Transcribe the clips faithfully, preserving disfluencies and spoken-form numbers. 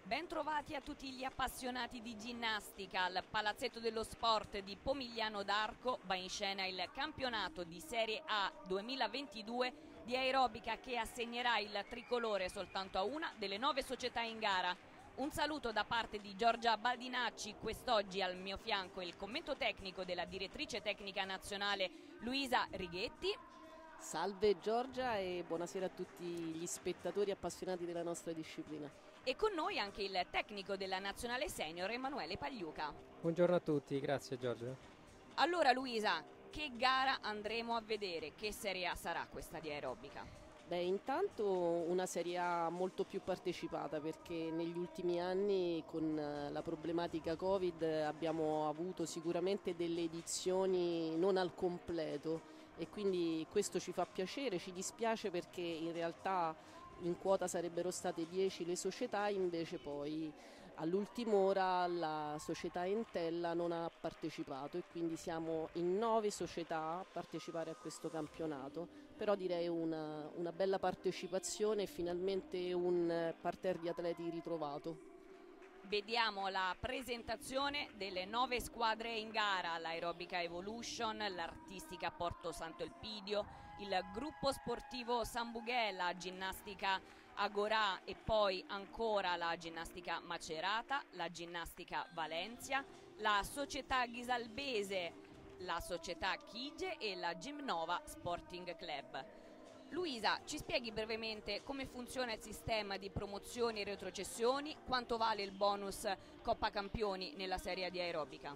Bentrovati a tutti gli appassionati di ginnastica. Al Palazzetto dello Sport di Pomigliano d'Arco va in scena il campionato di Serie A duemilaventidue di aerobica che assegnerà il tricolore soltanto a una delle nove società in gara. Un saluto da parte di Giorgia Baldinacci, quest'oggi al mio fianco il commento tecnico della direttrice tecnica nazionale Luisa Righetti. Salve Giorgia e buonasera a tutti gli spettatori appassionati della nostra disciplina. E con noi anche il tecnico della nazionale senior Emanuele Pagliuca. Buongiorno a tutti, grazie Giorgia. Allora Luisa, che gara andremo a vedere? Che Serie A sarà questa di aerobica? Beh, intanto una Serie A molto più partecipata, perché negli ultimi anni con la problematica Covid abbiamo avuto sicuramente delle edizioni non al completo e quindi questo ci fa piacere. Ci dispiace perché in realtà in quota sarebbero state dieci le società, invece poi all'ultima ora la società Entella non ha partecipato e quindi siamo in nove società a partecipare a questo campionato, però direi una, una bella partecipazione e finalmente un parterre di atleti ritrovato. Vediamo la presentazione delle nove squadre in gara: l'Aerobica Evolution, l'Artistica Porto Santo Elpidio, il Gruppo Sportivo San Bugè, la Ginnastica Agorà e poi ancora la Ginnastica Macerata, la Ginnastica Valencia, la Società Ghisalbese, la Società Chige e la Gimnova Sporting Club. Luisa, ci spieghi brevemente come funziona il sistema di promozioni e retrocessioni, quanto vale il bonus Coppa Campioni nella serie di aerobica?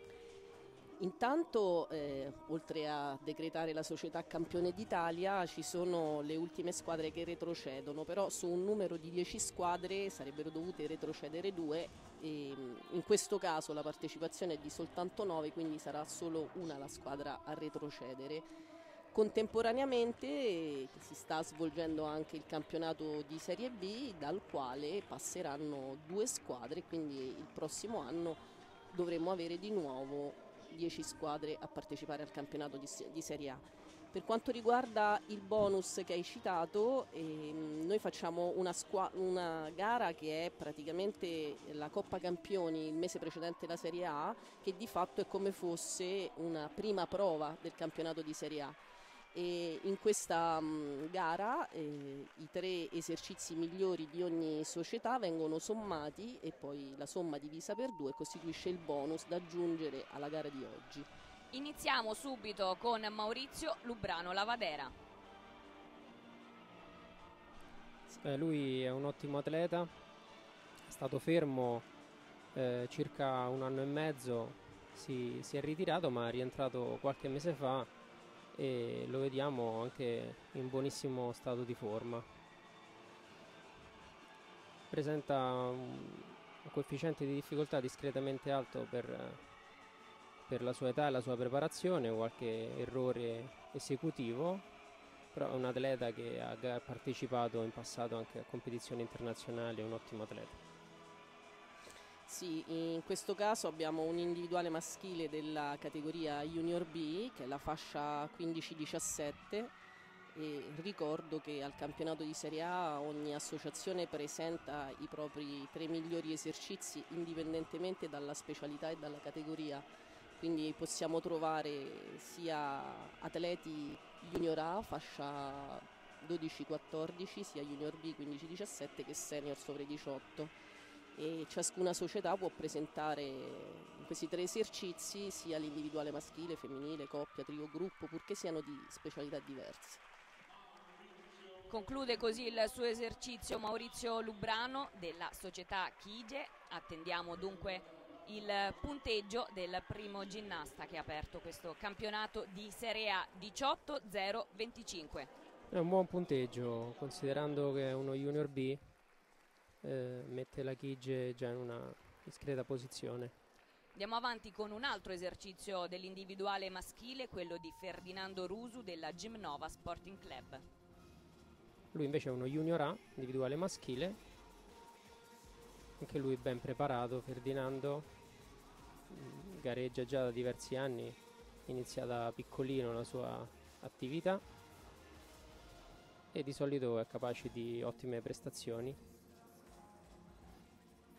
Intanto, eh, oltre a decretare la società campione d'Italia, ci sono le ultime squadre che retrocedono, però su un numero di dieci squadre sarebbero dovute retrocedere due e in questo caso la partecipazione è di soltanto nove, quindi sarà solo una la squadra a retrocedere. Contemporaneamente si sta svolgendo anche il campionato di Serie B, dal quale passeranno due squadre, quindi il prossimo anno dovremo avere di nuovo dieci squadre a partecipare al campionato di, di Serie A. Per quanto riguarda il bonus che hai citato, ehm, noi facciamo una, una gara che è praticamente la Coppa Campioni il mese precedente la Serie A, che di fatto è come fosse una prima prova del campionato di Serie A. E in questa mh, gara eh, i tre esercizi migliori di ogni società vengono sommati e poi la somma divisa per due costituisce il bonus da aggiungere alla gara di oggi. Iniziamo subito con Maurizio Lubrano Lavadera. Eh, lui è un ottimo atleta, è stato fermo eh, circa un anno e mezzo, si, si è ritirato ma è rientrato qualche mese fa e lo vediamo anche in buonissimo stato di forma. Presenta un, un coefficiente di difficoltà discretamente alto per, per la sua età e la sua preparazione, qualche errore esecutivo, però è un atleta che ha partecipato in passato anche a competizioni internazionali, è un ottimo atleta. Sì, in questo caso abbiamo un individuale maschile della categoria Junior B, che è la fascia quindici diciassette, e ricordo che al campionato di Serie A ogni associazione presenta i propri tre migliori esercizi indipendentemente dalla specialità e dalla categoria, quindi possiamo trovare sia atleti Junior A, fascia dodici quattordici, sia Junior B quindici diciassette che senior sopra i diciotto. E ciascuna società può presentare in questi tre esercizi sia l'individuale maschile, femminile, coppia, trio, gruppo, purché siano di specialità diverse. Conclude così il suo esercizio Maurizio Lubrano della società Chige. Attendiamo dunque il punteggio del primo ginnasta che ha aperto questo campionato di Serie A diciotto zero venticinque. È un buon punteggio considerando che è uno Junior B. Eh, mette la Chige già in una discreta posizione. Andiamo avanti con un altro esercizio dell'individuale maschile, quello di Ferdinando Rusu della Gimnova Sporting Club. Lui invece è uno Junior A, individuale maschile, anche lui ben preparato. Ferdinando gareggia già da diversi anni, inizia da piccolino la sua attività e di solito è capace di ottime prestazioni.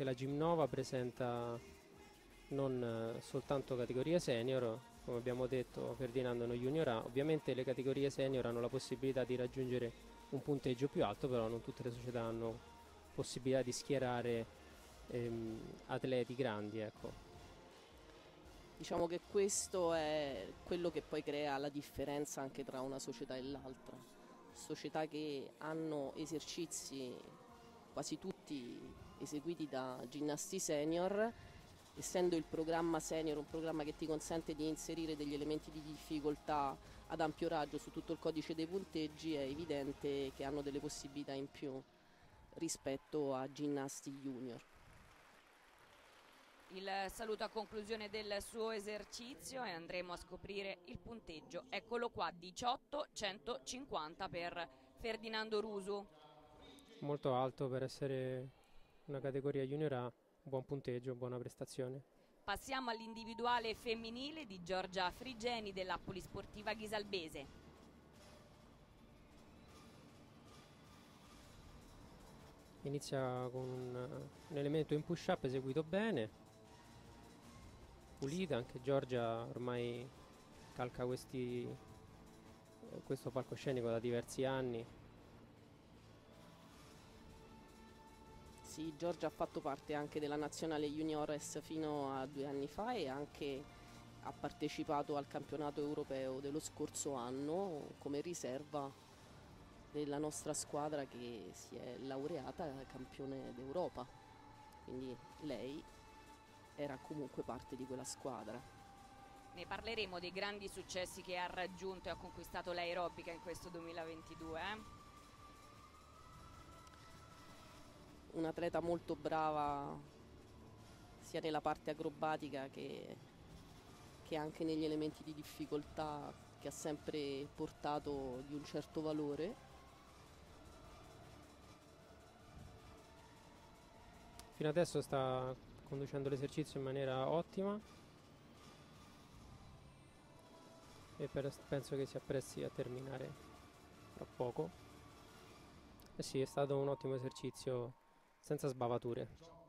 anche la Gimnova presenta non soltanto categorie senior, come abbiamo detto Ferdinando non junior A. Ovviamente le categorie senior hanno la possibilità di raggiungere un punteggio più alto, però non tutte le società hanno possibilità di schierare ehm, atleti grandi, ecco. Diciamo che questo è quello che poi crea la differenza anche tra una società e l'altra. Società che hanno esercizi quasi tutti eseguiti da ginnasti senior, essendo il programma senior un programma che ti consente di inserire degli elementi di difficoltà ad ampio raggio su tutto il codice dei punteggi, è evidente che hanno delle possibilità in più rispetto a ginnasti junior. Il saluto a conclusione del suo esercizio e andremo a scoprire il punteggio. Eccolo qua, diciotto centocinquanta per Ferdinando Rusu. Molto alto per essere una categoria junior A, buon punteggio, buona prestazione. Passiamo all'individuale femminile di Giorgia Frigeni della Polisportiva Ghisalbese. Inizia con un, un elemento in push up eseguito bene, pulita, anche Giorgia ormai calca questi, questo palcoscenico da diversi anni. Sì, Giorgia ha fatto parte anche della nazionale juniores fino a due anni fa e anche ha partecipato al campionato europeo dello scorso anno come riserva della nostra squadra che si è laureata campione d'Europa, quindi lei era comunque parte di quella squadra. Ne parleremo dei grandi successi che ha raggiunto e ha conquistato l'aerobica in questo duemilaventidue. Eh? Un'atleta molto brava sia nella parte acrobatica che, che anche negli elementi di difficoltà, che ha sempre portato di un certo valore. Fino adesso sta conducendo l'esercizio in maniera ottima e per, penso che si appresti a terminare tra poco. Eh sì, è stato un ottimo esercizio senza sbavature.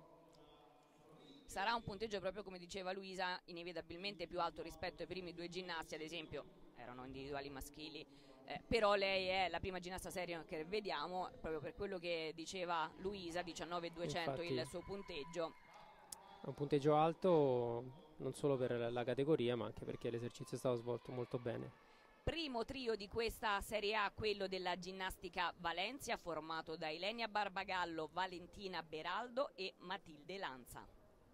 Sarà un punteggio proprio come diceva Luisa inevitabilmente più alto rispetto ai primi due ginnasti, ad esempio erano individuali maschili, eh, però lei è la prima ginnasta seria che vediamo, proprio per quello che diceva Luisa, diciannove duecento il suo punteggio. È un punteggio alto non solo per la categoria ma anche perché l'esercizio è stato svolto molto bene. Primo trio di questa Serie A, quello della ginnastica Valencia, formato da Ilenia Barbagallo, Valentina Beraldo e Matilde Lanza.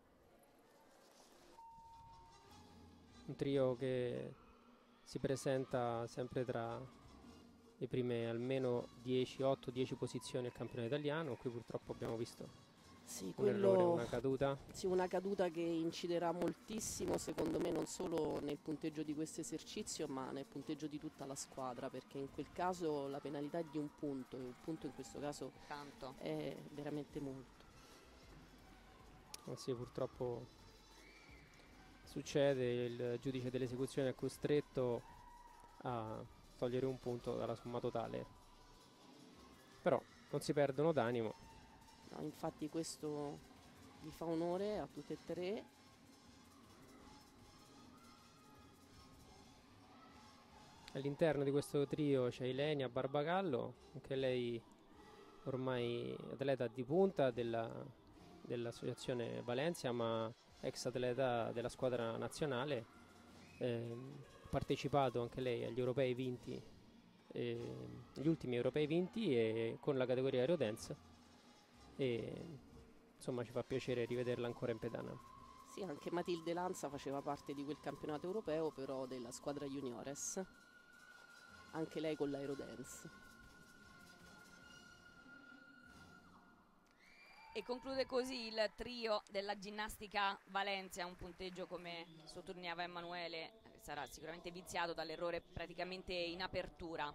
Un trio che si presenta sempre tra le prime almeno dieci, otto dieci posizioni al campione italiano. Qui purtroppo abbiamo visto Sì, un quello, errore, una caduta. Sì, una caduta che inciderà moltissimo secondo me non solo nel punteggio di questo esercizio ma nel punteggio di tutta la squadra, perché in quel caso la penalità è di un punto e un punto in questo caso Tanto. è veramente molto. Eh sì, purtroppo succede, il giudice dell'esecuzione è costretto a togliere un punto dalla somma totale, però non si perdono d'animo. No, infatti questo gli fa onore a tutte e tre. All'interno di questo trio c'è Ilenia Barbagallo, anche lei ormai atleta di punta della, dell'associazione Valencia, ma ex atleta della squadra nazionale. Eh, ha partecipato anche lei agli europei vinti, eh, gli ultimi europei vinti e con la categoria Aerodance. E insomma ci fa piacere rivederla ancora in pedana. Sì, anche Matilde Lanza faceva parte di quel campionato europeo però della squadra juniores, anche lei con l'Aerodance. E conclude così il trio della ginnastica Valencia, un punteggio come sottolineava Emanuele sarà sicuramente viziato dall'errore praticamente in apertura.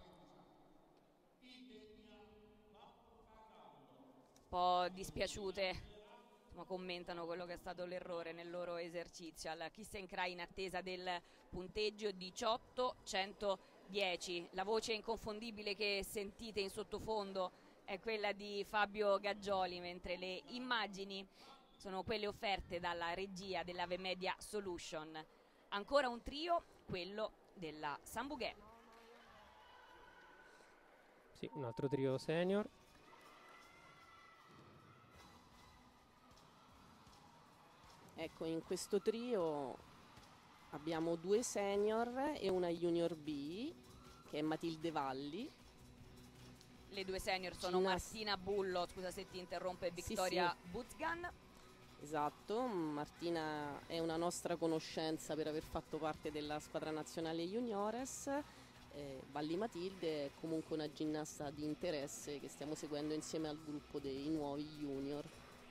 Un po' dispiaciute, insomma, commentano quello che è stato l'errore nel loro esercizio. Al Kissenkrai in attesa del punteggio diciotto centodieci. La voce inconfondibile che sentite in sottofondo è quella di Fabio Gaggioli, mentre le immagini sono quelle offerte dalla regia dell'Ave Media Solution. Ancora un trio, quello della Sambuguè. Sì, un altro trio senior. Ecco, in questo trio abbiamo due senior e una junior B, che è Matilde Valli. Le due senior sono Ginnast- Martina Bullo, scusa se ti interrompe, Victoria Sì, sì. Buzgan. Esatto, Martina è una nostra conoscenza per aver fatto parte della squadra nazionale juniores. Eh, Valli Matilde è comunque una ginnasta di interesse che stiamo seguendo insieme al gruppo dei nuovi junior.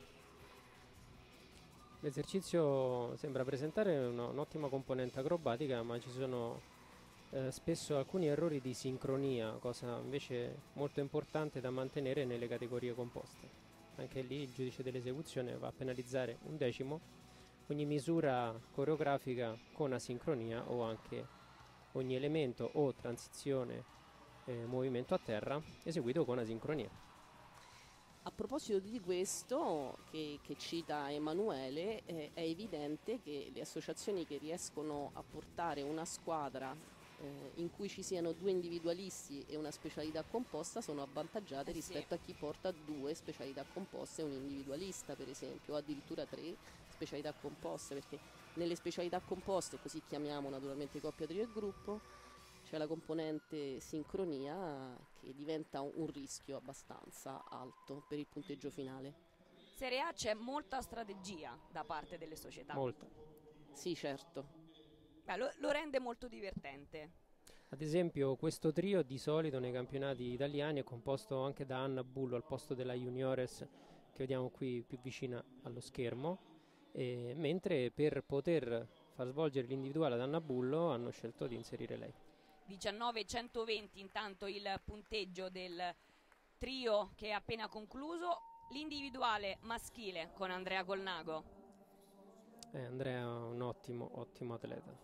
L'esercizio sembra presentare una- un'ottima componente acrobatica, ma ci sono eh, spesso alcuni errori di sincronia, cosa invece molto importante da mantenere nelle categorie composte. Anche lì il giudice dell'esecuzione va a penalizzare un decimo ogni misura coreografica con asincronia o anche ogni elemento o transizione, eh, movimento a terra eseguito con asincronia. A proposito di questo, che, che cita Emanuele, eh, è evidente che le associazioni che riescono a portare una squadra eh, in cui ci siano due individualisti e una specialità composta sono avvantaggiate Eh sì. rispetto a chi porta due specialità composte e un individualista, per esempio, o addirittura tre specialità composte, perché nelle specialità composte, così chiamiamo naturalmente coppia, trio e gruppo, c'è la componente sincronia che diventa un, un rischio abbastanza alto per il punteggio finale. Serie A c'è molta strategia da parte delle società. Molta. Sì, certo. Beh, lo, lo rende molto divertente. Ad esempio, questo trio di solito nei campionati italiani è composto anche da Anna Bullo al posto della Juniores, che vediamo qui più vicina allo schermo, e mentre per poter far svolgere l'individuale ad Anna Bullo hanno scelto di inserire lei. diciannove centoventi intanto il punteggio del trio che è appena concluso. L'individuale maschile con Andrea Colnago. Eh, Andrea è un ottimo, ottimo atleta.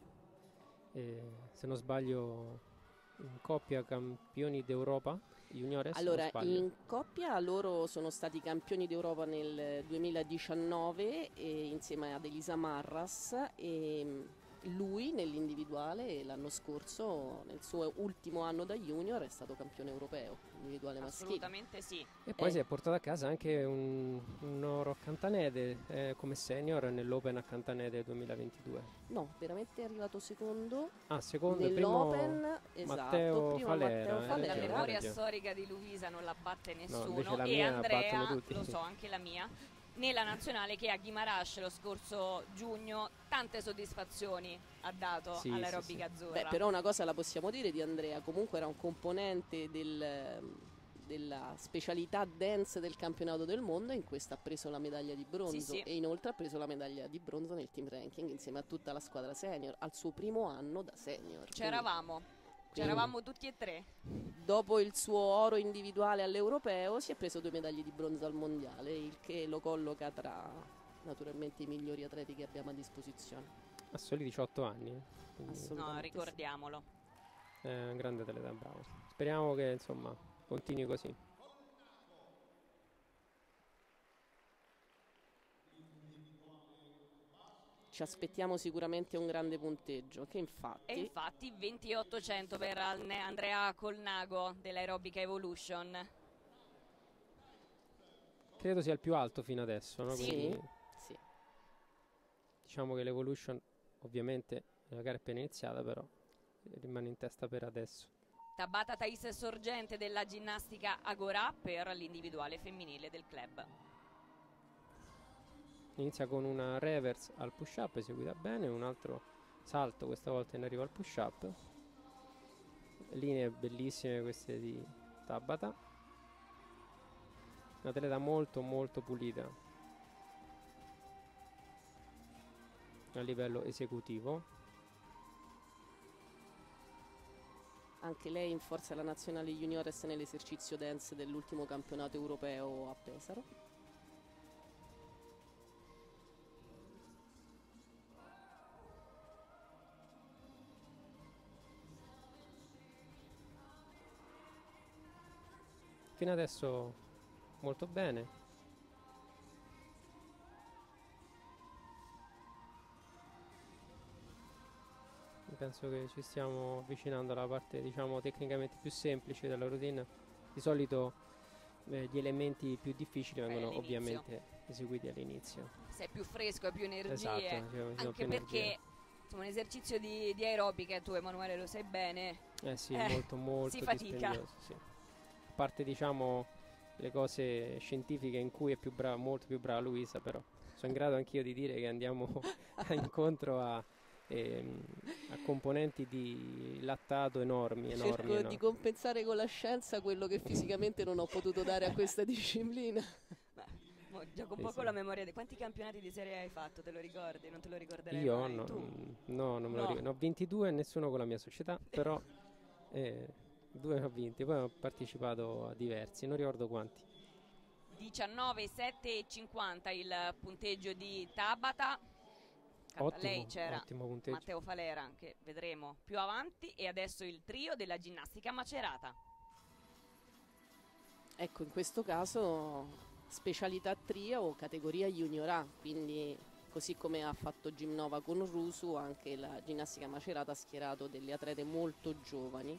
E, se non sbaglio, in coppia campioni d'Europa juniores. Allora, in coppia loro sono stati campioni d'Europa nel duemiladiciannove e, insieme ad Elisa Marras, e lui nell'individuale l'anno scorso, nel suo ultimo anno da junior, è stato campione europeo individuale maschile. Assolutamente sì. E poi Eh. si è portato a casa anche un, un oro a Cantanede eh, come senior nell'Open a Cantanede duemilaventidue. No, veramente è arrivato secondo Ah, secondo e primo nell'Open, esatto, Matteo prima Falera, Matteo eh, La Falera. ragione, memoria ragione. storica di Luisa non la batte nessuno, invece la e mia Andrea, battono tutti. lo so, anche la mia, nella nazionale che a Guimarães lo scorso giugno tante soddisfazioni ha dato Sì, all'aerobica sì, sì. azzurra. Beh, però una cosa la possiamo dire di Andrea, comunque era un componente del, della specialità dance del campionato del mondo, in questa ha preso la medaglia di bronzo, Sì, sì. e inoltre ha preso la medaglia di bronzo nel team ranking insieme a tutta la squadra senior, al suo primo anno da senior. C'eravamo, Quindi, c'eravamo tutti e tre. dopo il suo oro individuale all'europeo si è preso due medaglie di bronzo al mondiale, il che lo colloca tra naturalmente i migliori atleti che abbiamo a disposizione. Ha soli diciotto anni. eh, quindi Assolutamente. No, sì. ricordiamolo. è un grande atleta, bravo. Speriamo che insomma continui così. Ci aspettiamo sicuramente un grande punteggio, che infatti... E infatti ventiotto-cento per Anne- Andrea Colnago dell'Aerobica Evolution. Credo sia il più alto fino adesso, no? Sì. Quindi Sì. diciamo che l'Evolution ovviamente la gara è appena iniziata, però rimane in testa per adesso. Tabata Thais Sorgente della ginnastica Agorà per l'individuale femminile del club. Inizia con una reverse al push up eseguita bene, un altro salto questa volta in arrivo al push up. Linee bellissime queste di Tabata, un'atleta molto molto pulita a livello esecutivo. Anche lei in forza alla nazionale juniores nell'esercizio dance dell'ultimo campionato europeo a Pesaro. Fino adesso molto bene. penso che ci stiamo avvicinando alla parte, diciamo, tecnicamente più semplice della routine. Di solito eh, gli elementi più difficili vengono ovviamente eseguiti all'inizio. Sei più fresco, hai più energie, esatto, diciamo, anche più perché energia. insomma, un esercizio di, di aerobica, tu Emanuele lo sai bene, eh sì, eh, molto molto si fatica. Sì. A parte, diciamo, le cose scientifiche in cui è più brava, molto più brava Luisa, però sono in grado anch'io di dire che andiamo incontro a, ehm, a componenti di lattato enormi, enormi. Cerco enormi. di compensare con la scienza quello che fisicamente non ho potuto dare a questa disciplina. Mo, gioco un Sì, po' sì. con la memoria. Di quanti campionati di Serie A hai fatto? Te lo ricordi? Non te lo ricorderai Io mai? no, Tu? no, non me No. lo ricordo. Ne ho ventidue, nessuno con la mia società, però eh, due ne ho vinti. Poi ho partecipato a diversi, non ricordo quanti. diciannove, sette e cinquanta il punteggio di Tabata. Accanto a Ottimo, lei c'era ottimo punteggio. Matteo Falera, che vedremo più avanti, e adesso il trio della ginnastica Macerata. Ecco, in questo caso specialità trio o categoria junior A, quindi così come ha fatto Gimnova con Rusu, anche la ginnastica Macerata ha schierato delle atlete molto giovani.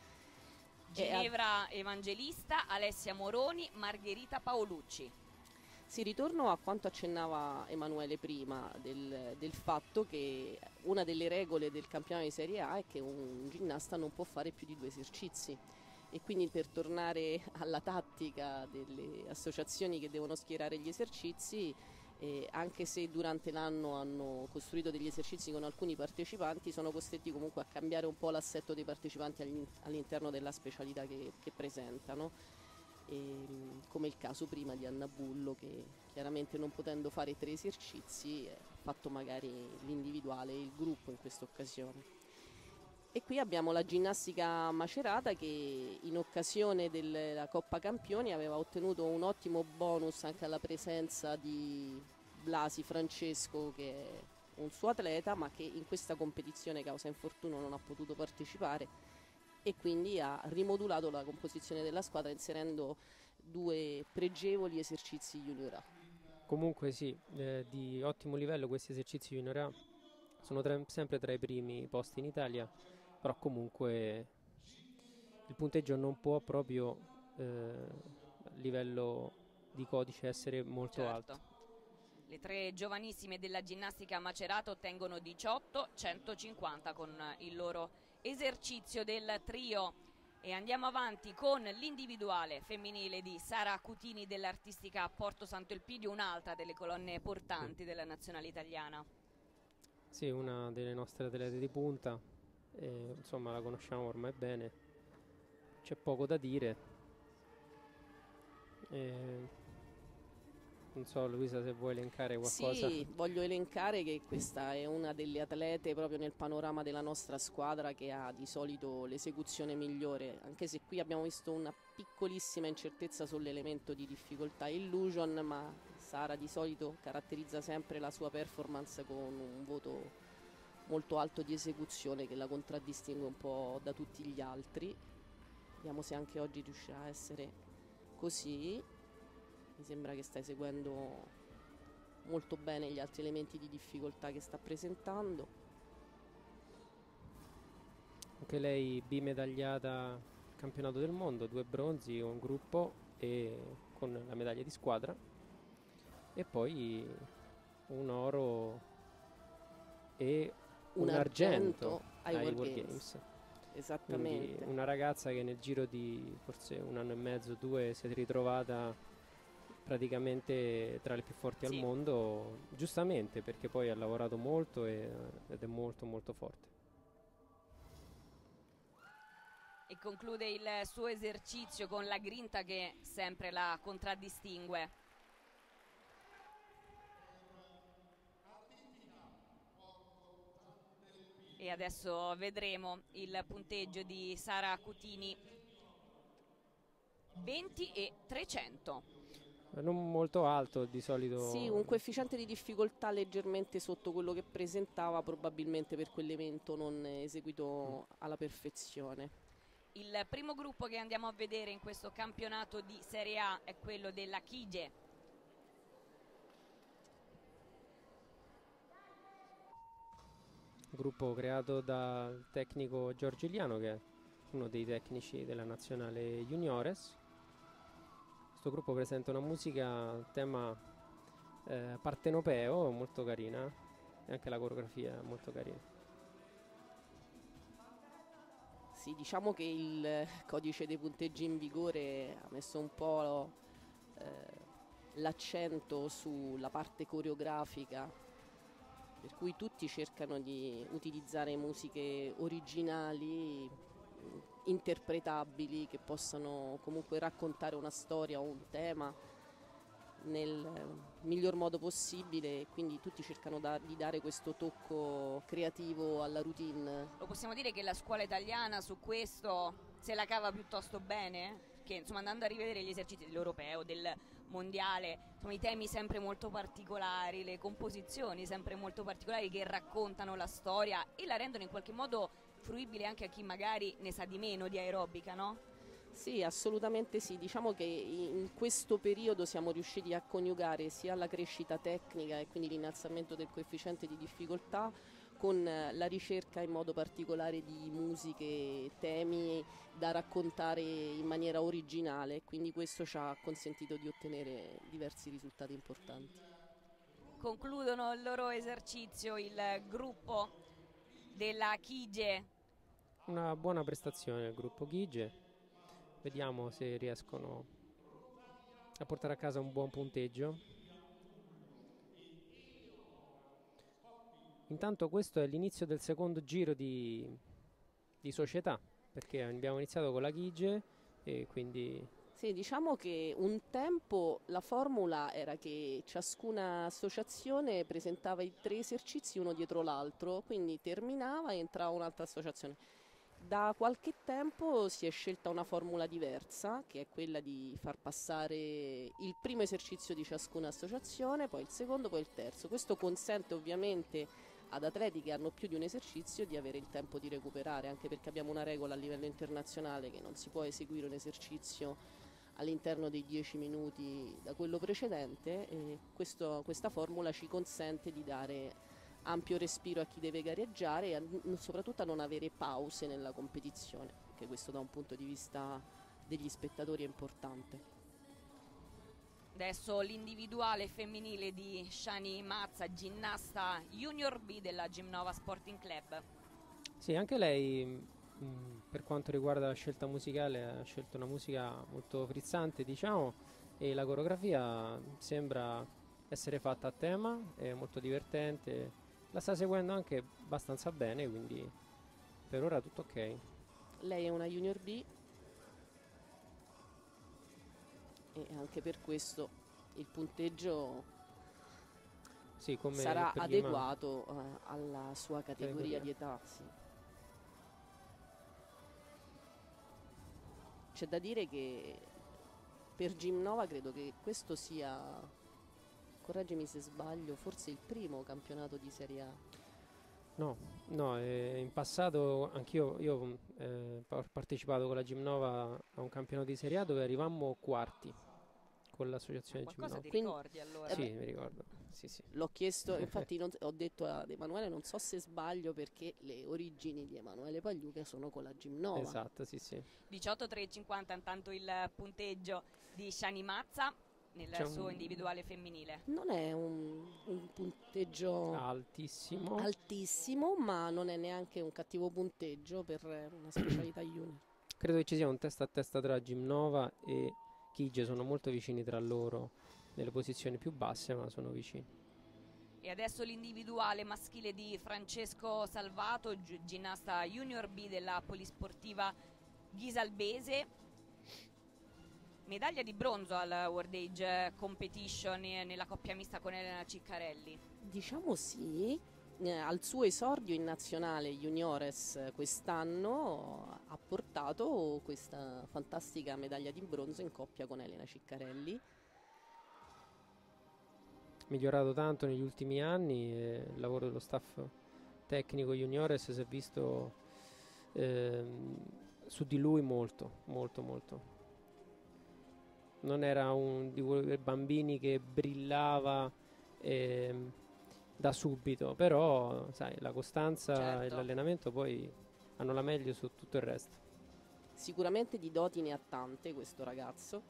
Ginevra Evangelista, Alessia Moroni, Margherita Paolucci. Si ritorno a quanto accennava Emanuele prima del, del fatto che una delle regole del campionato di Serie A è che un ginnasta non può fare più di due esercizi, e quindi per tornare alla tattica delle associazioni che devono schierare gli esercizi, eh, anche se durante l'anno hanno costruito degli esercizi con alcuni partecipanti, sono costretti comunque a cambiare un po' l'assetto dei partecipanti all'interno della specialità che, che presentano. E, come il caso prima di Anna Bullo, che chiaramente non potendo fare tre esercizi ha fatto magari l'individuale e il gruppo in questa occasione. E qui abbiamo la ginnastica Macerata che in occasione della Coppa Campioni aveva ottenuto un ottimo bonus anche alla presenza di Blasi Francesco, che è un suo atleta ma che in questa competizione causa infortunio non ha potuto partecipare, e quindi ha rimodulato la composizione della squadra inserendo due pregevoli esercizi junior A. Comunque sì, eh, di ottimo livello questi esercizi junior A, sono tra, sempre tra i primi posti in Italia, però comunque il punteggio non può proprio eh, a livello di codice essere molto Certo. alto. Le tre giovanissime della ginnastica Macerata ottengono diciotto centocinquanta con il loro esercizio del trio. E andiamo avanti con l'individuale femminile di Sara Cutini dell'Artistica Porto Santo Elpidio, un'altra delle colonne portanti della nazionale italiana. Sì, una delle nostre atlete di punta, e, insomma la conosciamo ormai bene, c'è poco da dire. E, non so Luisa se vuoi elencare qualcosa. Sì, voglio elencare che questa è una delle atlete proprio nel panorama della nostra squadra che ha di solito l'esecuzione migliore, anche se qui abbiamo visto una piccolissima incertezza sull'elemento di difficoltà illusion, ma Sara di solito caratterizza sempre la sua performance con un voto molto alto di esecuzione che la contraddistingue un po' da tutti gli altri. Vediamo se anche oggi riuscirà a essere così. Mi sembra che sta eseguendo molto bene gli altri elementi di difficoltà che sta presentando. Anche lei bimedagliata al campionato del mondo, due bronzi, un gruppo e con la medaglia di squadra, e poi un oro e un, un argento, argento ai, ai World World Games. Games. Esattamente. Quindi una ragazza che nel giro di forse un anno e mezzo, due, si è ritrovata praticamente tra le più forti Sì. al mondo, giustamente, perché poi ha lavorato molto e, ed è molto molto forte. E conclude il suo esercizio con la grinta che sempre la contraddistingue. E adesso vedremo il punteggio di Sara Cutini. venti e trecento. Non molto alto di solito. Sì, un coefficiente di difficoltà leggermente sotto quello che presentava, probabilmente per quell'evento non eseguito alla perfezione. Il primo gruppo che andiamo a vedere in questo campionato di Serie A è quello della Chige. gruppo creato dal tecnico Giorgio Iliano, che è uno dei tecnici della nazionale juniores. Questo gruppo presenta una musica a tema eh, partenopeo molto carina, e anche la coreografia è molto carina. Sì, diciamo che il codice dei punteggi in vigore ha messo un po' eh, l'accento sulla parte coreografica, per cui tutti cercano di utilizzare musiche originali, interpretabili, che possano comunque raccontare una storia o un tema nel miglior modo possibile, quindi tutti cercano da, di dare questo tocco creativo alla routine. Lo possiamo dire che la scuola italiana su questo se la cava piuttosto bene? Che insomma, andando a rivedere gli esercizi dell'europeo, del mondiale, insomma, i temi sempre molto particolari, le composizioni sempre molto particolari che raccontano la storia e la rendono in qualche modo fruibile anche a chi magari ne sa di meno di aerobica, no? Sì, assolutamente sì. Diciamo che in questo periodo siamo riusciti a coniugare sia la crescita tecnica e quindi l'innalzamento del coefficiente di difficoltà con la ricerca in modo particolare di musiche, temi da raccontare in maniera originale, quindi questo ci ha consentito di ottenere diversi risultati importanti. Concludono il loro esercizio il gruppo della Chige. Una buona prestazione il gruppo Chige. Vediamo se riescono a portare a casa un buon punteggio. Intanto questo è l'inizio del secondo giro di, di società, perché abbiamo iniziato con la Chige e quindi... Sì, diciamo che un tempo la formula era che ciascuna associazione presentava i tre esercizi uno dietro l'altro, quindi terminava e entrava un'altra associazione. Da qualche tempo si è scelta una formula diversa, che è quella di far passare il primo esercizio di ciascuna associazione, poi il secondo, poi il terzo. Questo consente ovviamente ad atleti che hanno più di un esercizio di avere il tempo di recuperare, anche perché abbiamo una regola a livello internazionale che non si può eseguire un esercizio all'interno dei dieci minuti da quello precedente, e questo, questa formula ci consente di dare ampio respiro a chi deve gareggiare e a, soprattutto a non avere pause nella competizione, perché questo da un punto di vista degli spettatori è importante. Adesso l'individuale femminile di Shani Mazza, ginnasta Junior B della Gymnova Sporting Club. Sì, anche lei mh, per quanto riguarda la scelta musicale ha scelto una musica molto frizzante, diciamo, e la coreografia sembra essere fatta a tema, è molto divertente. La sta seguendo anche abbastanza bene, quindi per ora tutto ok. Lei è una Junior B e anche per questo il punteggio sì, come sarà prima, adeguato uh, alla sua categoria, categoria di età. Sì. C'è da dire che per Gymnova credo che questo sia, correggimi se sbaglio, forse il primo campionato di Serie A. No, no, eh, in passato anch'io io, eh, ho partecipato con la Gymnova a un campionato di Serie A dove arrivammo quarti con l'associazione Gymnova. Qualcosa Gymnova. ti ricordi allora? Sì, mi ricordo. Sì, sì. L'ho chiesto, infatti non, ho detto ad Emanuele, non so se sbaglio perché le origini di Emanuele Pagliuca sono con la Gymnova. Esatto, sì, sì. diciotto tre cinquanta intanto il punteggio di Shani Mazza nel C'è suo un... individuale femminile. Non è un, un punteggio altissimo. altissimo, ma non è neanche un cattivo punteggio per una specialità junior. Credo che ci sia un testa a testa tra Gymnova e Chige, sono molto vicini tra loro nelle posizioni più basse, ma sono vicini. E adesso l'individuale maschile di Francesco Salvato, ginnasta Junior B della Polisportiva Ghisalbese. Medaglia di bronzo al World Age Competition nella coppia mista con Elena Ciccarelli. Diciamo sì, eh, al suo esordio in nazionale juniores quest'anno ha portato questa fantastica medaglia di bronzo in coppia con Elena Ciccarelli. Migliorato tanto negli ultimi anni, e il lavoro dello staff tecnico juniores si è visto ehm, su di lui molto, molto, molto. Non era un di quei bambini che brillava ehm, da subito, però sai, la costanza Certo. e l'allenamento poi hanno la meglio su tutto il resto. Sicuramente di doti ne ha tante questo ragazzo,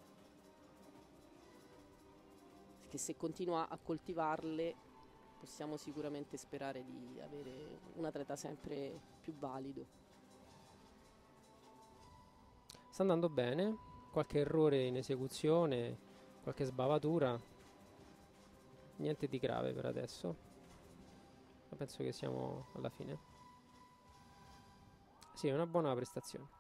che se continua a coltivarle possiamo sicuramente sperare di avere un atleta sempre più valido. Sta andando bene, qualche errore in esecuzione, qualche sbavatura, niente di grave per adesso, ma penso che siamo alla fine. Sì, è una buona prestazione.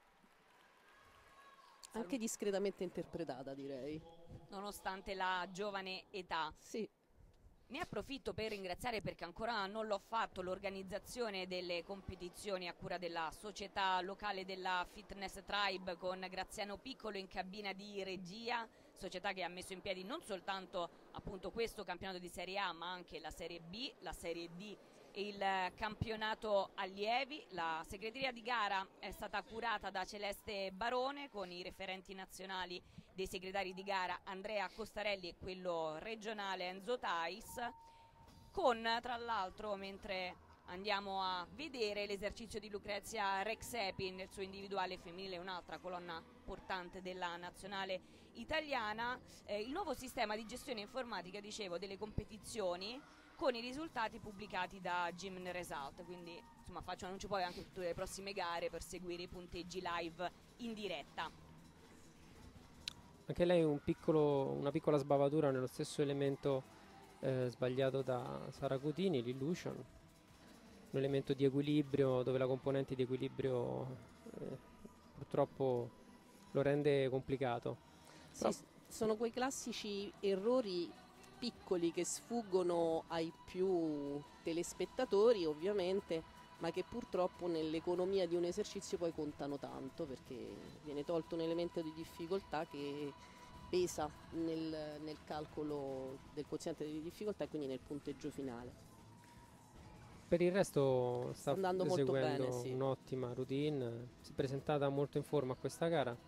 Anche discretamente interpretata, direi. Nonostante la giovane età. Sì. Ne approfitto per ringraziare, perché ancora non l'ho fatto, l'organizzazione delle competizioni a cura della società locale della Fitness Tribe, con Graziano Piccolo in cabina di regia, società che ha messo in piedi non soltanto appunto questo campionato di Serie A, ma anche la Serie B, la Serie D e il campionato allievi. La segreteria di gara è stata curata da Celeste Barone, con i referenti nazionali dei segretari di gara Andrea Costarelli e quello regionale Enzo Tais, con tra l'altro, mentre andiamo a vedere l'esercizio di Lucrezia Rexepi nel suo individuale femminile, un'altra colonna portante della nazionale italiana, eh, il nuovo sistema di gestione informatica, dicevo, delle competizioni, con i risultati pubblicati da Gym Result. Quindi insomma faccio annuncio poi anche tutte le prossime gare per seguire i punteggi live in diretta. Anche lei un piccolo, una piccola sbavatura nello stesso elemento eh, sbagliato da Sara Cutini, l'Illusion, un elemento di equilibrio dove la componente di equilibrio eh, purtroppo lo rende complicato. Sì, Però, sono quei classici errori piccoli che sfuggono ai più telespettatori, ovviamente, ma che purtroppo nell'economia di un esercizio poi contano tanto, perché viene tolto un elemento di difficoltà che pesa nel, nel calcolo del quoziente di difficoltà e quindi nel punteggio finale. per il resto sta, Sta andando molto eseguendo bene, sì. un'ottima routine, si è presentata molto in forma a questa gara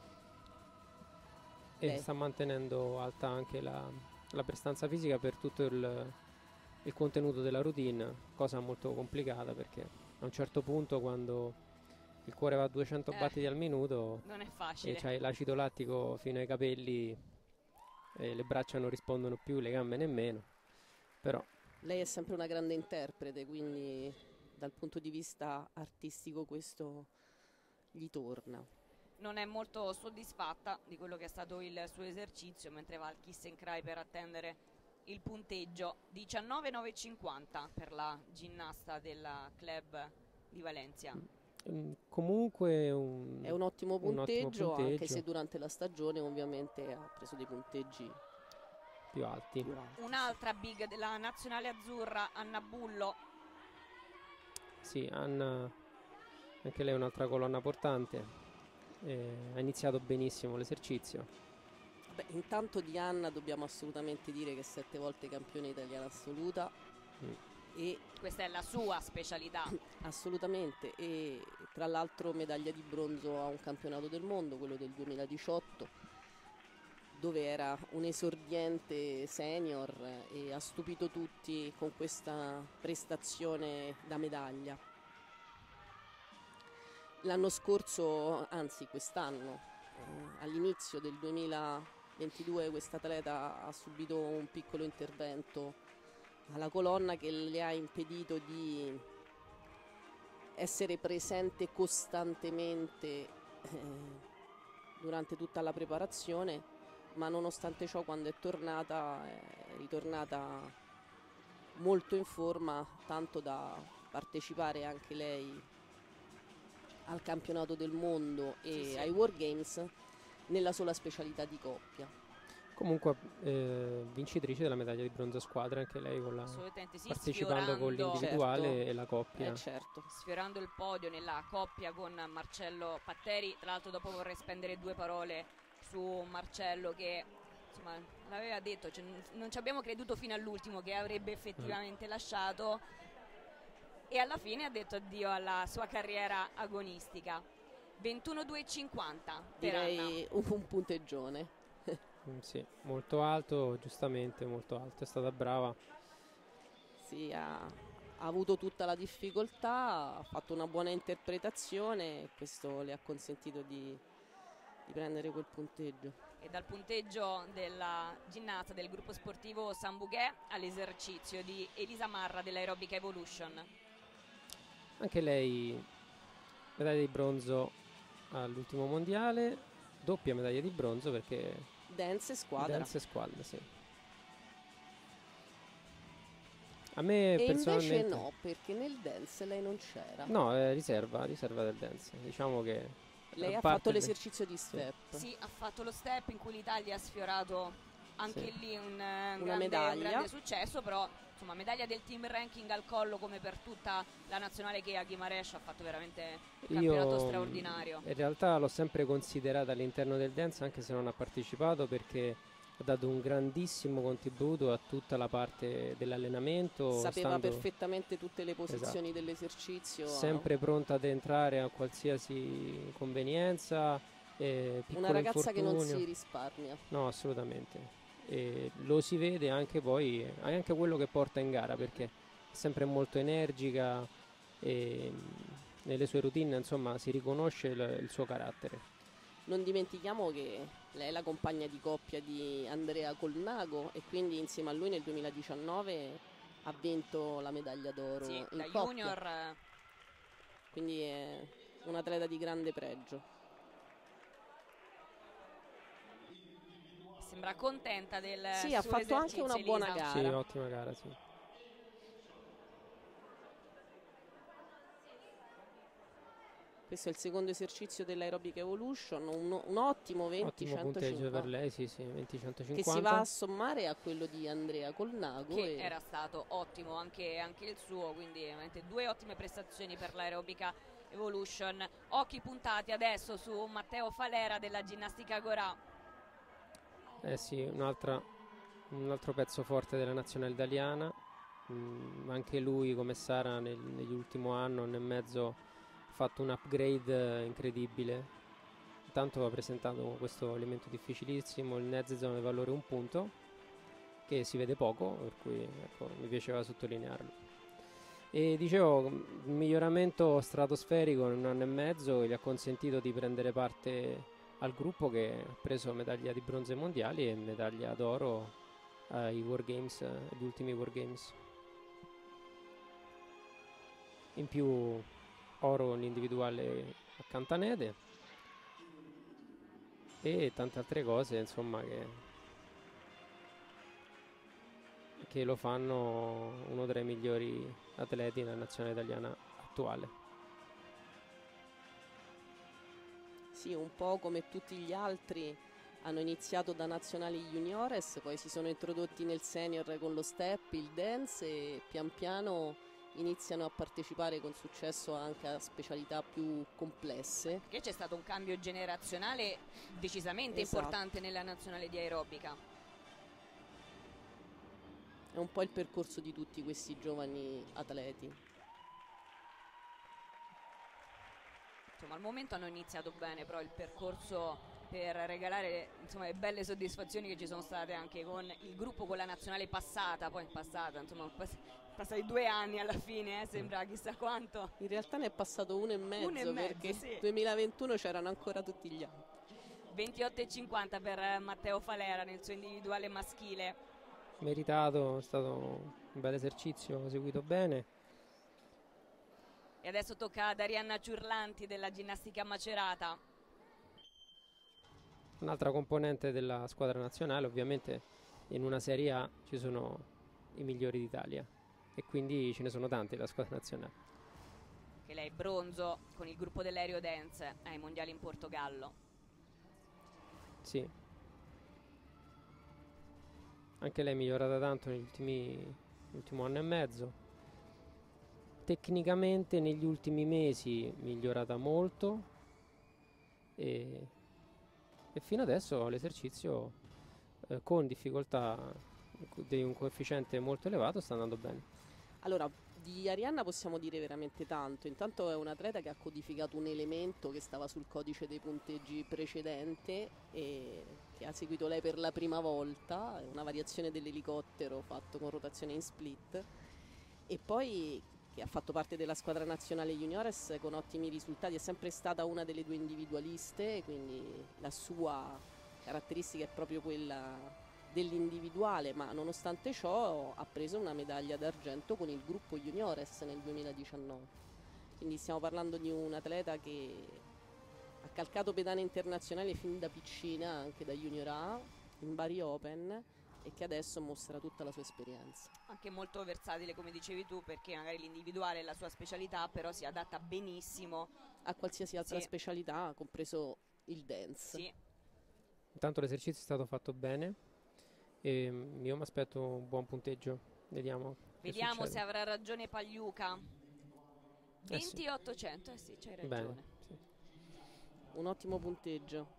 e Lei. sta mantenendo alta anche la, la prestanza fisica per tutto il, il contenuto della routine, cosa molto complicata, perché a un certo punto, quando il cuore va a duecento Eh, battiti al minuto Non è e facile. c'hai l'acido lattico fino ai capelli e le braccia non rispondono più, le gambe nemmeno, però Lei è sempre una grande interprete, quindi dal punto di vista artistico questo gli torna. Non è molto soddisfatta di quello che è stato il suo esercizio, mentre va al Kiss and Cry per attendere il punteggio. diciannove virgola novecentocinquanta per la ginnasta del club di Valencia. mm, comunque un, È un ottimo un ottimo punteggio, anche punteggio, se durante la stagione ovviamente ha preso dei punteggi più alti. più alti. Un'altra big della nazionale azzurra, Anna Bullo. Sì, Anna, anche lei è un'altra colonna portante, eh, ha iniziato benissimo l'esercizio. Beh, intanto di Anna dobbiamo assolutamente dire che è sette volte campione italiana assoluta Mm. e Questa è la sua specialità. assolutamente, e tra l'altro medaglia di bronzo a un campionato del mondo, quello del duemiladiciotto, dove era un esordiente senior e ha stupito tutti con questa prestazione da medaglia. L'anno scorso, anzi quest'anno, eh, all'inizio del duemilaventidue, questa atleta ha subito un piccolo intervento alla colonna che le ha impedito di essere presente costantemente eh, durante tutta la preparazione, ma nonostante ciò, quando è tornata, è ritornata molto in forma, tanto da partecipare anche lei al campionato del mondo e Sì, sì. ai War Games nella sola specialità di coppia. Comunque eh, vincitrice della medaglia di bronzo a squadra anche lei, con la, Assolutamente sì, partecipando con sfiorando, l'individuale Certo. e la coppia. Eh certo. sfiorando il podio nella coppia con Marcello Patteri. Tra l'altro dopo vorrei spendere due parole su Marcello, che insomma l'aveva detto, cioè, n- non ci abbiamo creduto fino all'ultimo che avrebbe effettivamente lasciato, e alla fine ha detto addio alla sua carriera agonistica. ventuno virgola duecentocinquanta per Anna. Direi un, un punteggione. Mm, sì, molto alto, giustamente molto alto, è stata brava. Sì, ha, ha avuto tutta la difficoltà, ha fatto una buona interpretazione e questo le ha consentito di, di prendere quel punteggio. E dal punteggio della ginnasta del gruppo sportivo Sambughè all'esercizio di Elisa Marra dell'Aerobica Evolution. Anche lei medaglia di bronzo all'ultimo mondiale, doppia medaglia di bronzo perché Dance e squadra. Dance e squadra, sì. A me e personalmente invece no, perché nel dance lei non c'era. No, è riserva, riserva del dance. Diciamo che lei ha parte fatto le- l'esercizio di step. Sì, ha fatto lo step in cui l'Italia ha sfiorato anche Sì. lì un, eh, un Una grande, medaglia. un grande successo, però insomma medaglia del team ranking al collo come per tutta la nazionale che a Guimarães ha fatto veramente un campionato Io straordinario. in realtà l'ho sempre considerata all'interno del dance anche se non ha partecipato perché ha dato un grandissimo contributo a tutta la parte dell'allenamento, Sapeva stando perfettamente tutte le posizioni dell'esercizio. sempre pronta ad entrare a qualsiasi convenienza, eh, piccolo Una ragazza che non infortunio. si risparmia. No, assolutamente. E lo si vede anche poi, anche quello che porta in gara perché è sempre molto energica e mh, nelle sue routine insomma si riconosce il, il suo carattere. Non dimentichiamo che lei è la compagna di coppia di Andrea Colnago e quindi insieme a lui nel duemiladiciannove ha vinto la medaglia d'oro Sì, in da coppia. junior eh, Quindi è un atleta di grande pregio. sembra contenta del Sì, ha suo fatto anche esercizio, una buona Elisa. gara. Sì, ottima gara, sì. Questo è il secondo esercizio dell'Aerobic Evolution, un, un ottimo venti Ottimo punteggio per centocinquanta lei, sì, sì, venti che centocinquanta. si va a sommare a quello di Andrea Colnago. Che e era stato ottimo anche, anche il suo, quindi veramente due ottime prestazioni per l'Aerobica Evolution. Occhi puntati adesso su Matteo Falera della ginnastica Gorà. Eh sì, un'altra, un altro pezzo forte della nazionale italiana. Mm, anche lui come Sara nel, negli ultimi anni, anno e mezzo ha fatto un upgrade eh, incredibile. Intanto ha presentato questo elemento difficilissimo, il net zone di valore un punto, che si vede poco, per cui ecco, mi piaceva sottolinearlo. E dicevo, il miglioramento stratosferico in un anno e mezzo gli ha consentito di prendere parte al gruppo che ha preso medaglia di bronzo ai mondiali e medaglia d'oro ai War Games, agli ultimi War Games. In più oro all'individuale a Cantanede e tante altre cose insomma che, che lo fanno uno tra i migliori atleti nella nazionale italiana attuale. Sì, un po' come tutti gli altri hanno iniziato da nazionali juniores, poi si sono introdotti nel senior con lo step, il dance e pian piano iniziano a partecipare con successo anche a specialità più complesse. Perché c'è stato un cambio generazionale decisamente Esatto. importante nella nazionale di aerobica. È un po' il percorso di tutti questi giovani atleti. Insomma, al momento hanno iniziato bene, però il percorso per regalare insomma, le belle soddisfazioni che ci sono state anche con il gruppo, con la nazionale passata, poi passata, insomma, pass- passati due anni alla fine, eh, sembra chissà quanto. In realtà ne è passato uno e mezzo, Uno e mezzo, perché sì. duemilaventuno c'erano ancora tutti gli altri. ventotto e cinquanta per eh, Matteo Falera nel suo individuale maschile. Meritato, è stato un bel esercizio, seguito bene. E adesso tocca ad Arianna Ciurlanti della ginnastica Macerata. Un'altra componente della squadra nazionale, ovviamente in una Serie A ci sono i migliori d'Italia e quindi ce ne sono tanti della squadra nazionale. Che lei bronzo con il gruppo dell'Aereo Dance ai mondiali in Portogallo. Sì. Anche lei è migliorata tanto negli ultimi, nell'ultimo anno e mezzo. Tecnicamente negli ultimi mesi migliorata molto e, e fino adesso l'esercizio eh, con difficoltà di un coefficiente molto elevato sta andando bene. Allora, di Arianna possiamo dire veramente tanto. Intanto è un atleta che ha codificato un elemento che stava sul codice dei punteggi precedente e che ha seguito lei per la prima volta, una variazione dell'elicottero fatto con rotazione in split. e poi che ha fatto parte della squadra nazionale juniores con ottimi risultati, è sempre stata una delle due individualiste, quindi la sua caratteristica è proprio quella dell'individuale, ma nonostante ciò ha preso una medaglia d'argento con il gruppo juniores nel duemiladiciannove, quindi stiamo parlando di un atleta che ha calcato pedane internazionali fin da piccina, anche da junior A, in vari open, e che adesso mostra tutta la sua esperienza. Anche molto versatile, come dicevi tu, perché magari l'individuale è la sua specialità, però si adatta benissimo a qualsiasi altra sì. specialità, compreso il dance. Sì. Intanto l'esercizio è stato fatto bene e io mi aspetto un buon punteggio, vediamo. Vediamo se avrà ragione Pagliuca. venti eh ottocento, eh sì, c'hai ragione. Bene, sì. Un ottimo punteggio.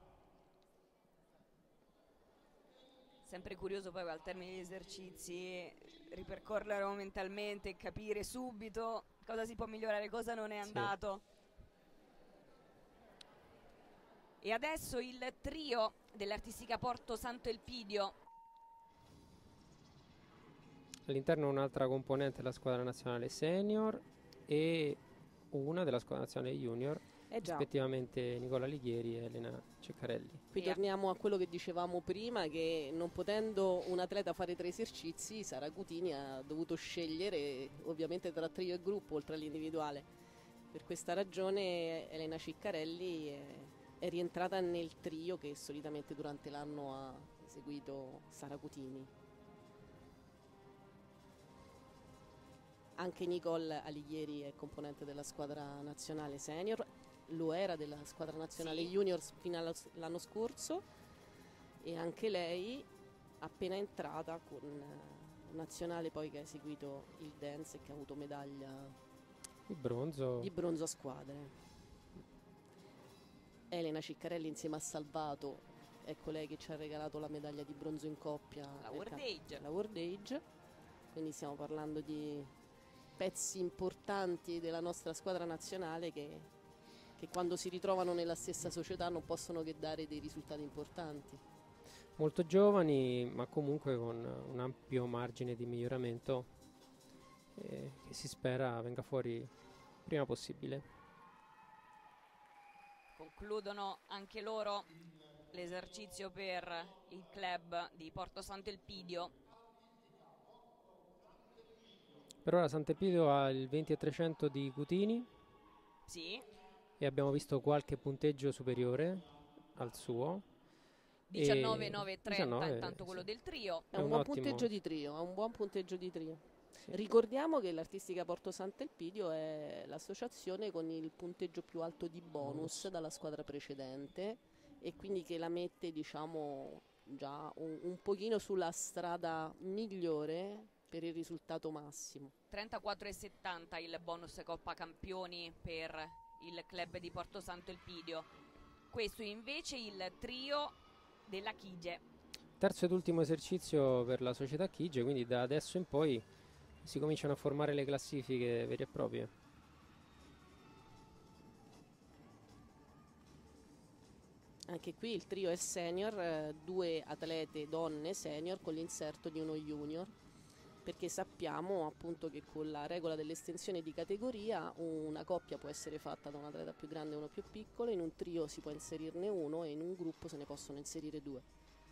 Sempre curioso poi al termine degli esercizi ripercorrerlo mentalmente e capire subito cosa si può migliorare, cosa non è andato. Sì. E adesso il trio dell'Artistica Porto Santo Elpidio. All'interno un'altra componente della squadra nazionale senior e una della squadra nazionale junior, eh già. rispettivamente Nicola Lighieri e Elena Ceccarelli. Qui Via. torniamo a quello che dicevamo prima, che non potendo un atleta fare tre esercizi, Sara Cutini ha dovuto scegliere ovviamente tra trio e gruppo oltre all'individuale. Per questa ragione Elena Ceccarelli è, è rientrata nel trio che solitamente durante l'anno ha eseguito Sara Cutini. Anche Nicole Alighieri è componente della squadra nazionale senior, lo era della squadra nazionale sì. juniors fino all'anno scorso, e anche lei appena entrata con uh, nazionale poi che ha eseguito il dance e che ha avuto medaglia di bronzo, di bronzo a squadre. Elena Ciccarelli insieme a Salvato è colei che ci ha regalato la medaglia di bronzo in coppia, la World Age. La World Age, quindi stiamo parlando di pezzi importanti della nostra squadra nazionale che, che quando si ritrovano nella stessa società non possono che dare dei risultati importanti. Molto giovani, ma comunque con un ampio margine di miglioramento eh, che si spera venga fuori prima possibile. Concludono anche loro l'esercizio per il club di Porto Santo Elpidio. Per ora Sant'Elpidio ha il venti e trecento di Cutini. Sì. E abbiamo visto qualche punteggio superiore al suo. diciannove nove trenta diciannove, intanto quello sì. del trio. È un, un buon ottimo... punteggio di trio, è un buon punteggio di trio. Sì. Ricordiamo che l'Artistica Porto Sant'Elpidio è l'associazione con il punteggio più alto di bonus, bonus dalla squadra precedente, e quindi che la mette, diciamo, già un, un pochino sulla strada migliore per il risultato massimo. trentaquattro e settanta il bonus Coppa Campioni per il club di Porto Santo Elpidio. Questo invece il trio della Chige. Terzo ed ultimo esercizio per la società Chige, quindi da adesso in poi si cominciano a formare le classifiche vere e proprie. Anche qui il trio è senior, eh, due atlete donne senior con l'inserto di uno junior, perché sappiamo appunto che con la regola dell'estensione di categoria una coppia può essere fatta da un atleta più grande e uno più piccolo, in un trio si può inserirne uno e in un gruppo se ne possono inserire due.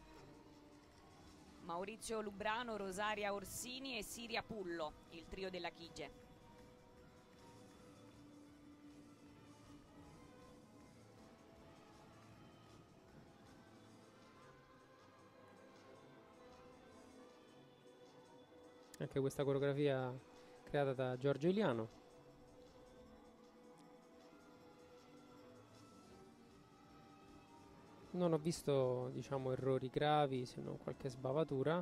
Maurizio Lubrano, Rosaria Orsini e Siria Pullo, il trio della Chige. Anche questa coreografia creata da Giorgio Iliano. Non ho visto, diciamo, errori gravi, se non qualche sbavatura.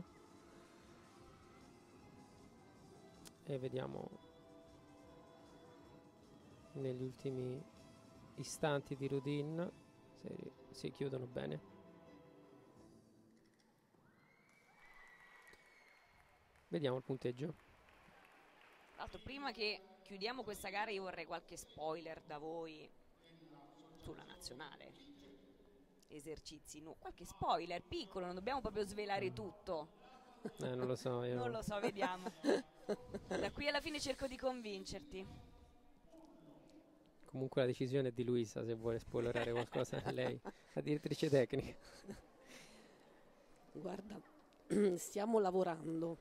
E vediamo negli ultimi istanti di routine se si chiudono bene. Vediamo il punteggio. Allora, prima che chiudiamo questa gara io vorrei qualche spoiler da voi sulla nazionale. Esercizi, no, qualche spoiler piccolo, non dobbiamo proprio svelare tutto. Eh, non lo so, io Non lo so, vediamo. Da qui alla fine cerco di convincerti. Comunque la decisione è di Luisa, se vuole spoilerare qualcosa lei, la direttrice tecnica. Guarda, stiamo lavorando.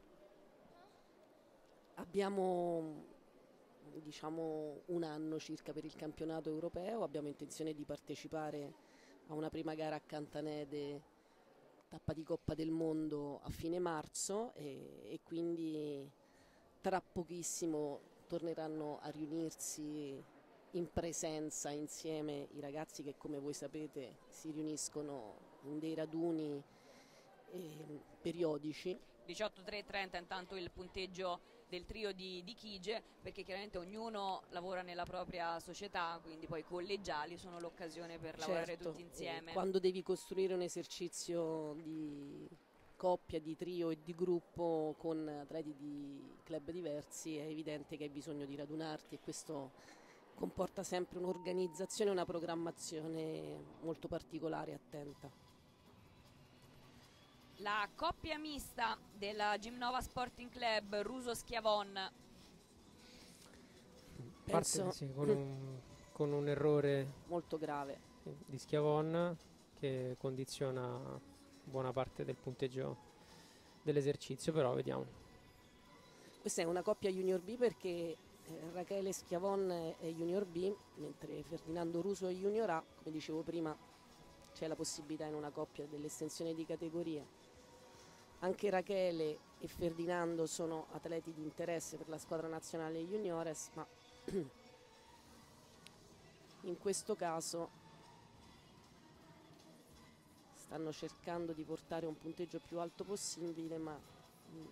Abbiamo, diciamo, un anno circa per il campionato europeo. Abbiamo intenzione di partecipare a una prima gara a Cantanede, tappa di Coppa del Mondo a fine marzo, e, e quindi tra pochissimo torneranno a riunirsi in presenza insieme i ragazzi che, come voi sapete, si riuniscono in dei raduni eh, periodici. diciotto tre trenta intanto il punteggio del trio di, di Chige, perché chiaramente ognuno lavora nella propria società, quindi poi i collegiali sono l'occasione per lavorare Certo, tutti insieme. eh, quando devi costruire un esercizio di coppia, di trio e di gruppo con atleti di club diversi, è evidente che hai bisogno di radunarti, e questo comporta sempre un'organizzazione e una programmazione molto particolare e attenta. La coppia mista della Gimnova Sporting Club Ruso Schiavon. Penso Parte sì, con, un, con un errore molto grave di Schiavon che condiziona buona parte del punteggio dell'esercizio, però vediamo. Questa è una coppia Junior B, perché eh, Rachele Schiavon è Junior B, mentre Ferdinando Ruso è Junior A. Come dicevo prima, c'è la possibilità in una coppia dell'estensione di categorie. Anche Rachele e Ferdinando sono atleti di interesse per la squadra nazionale juniores, ma in questo caso stanno cercando di portare un punteggio più alto possibile, ma mh,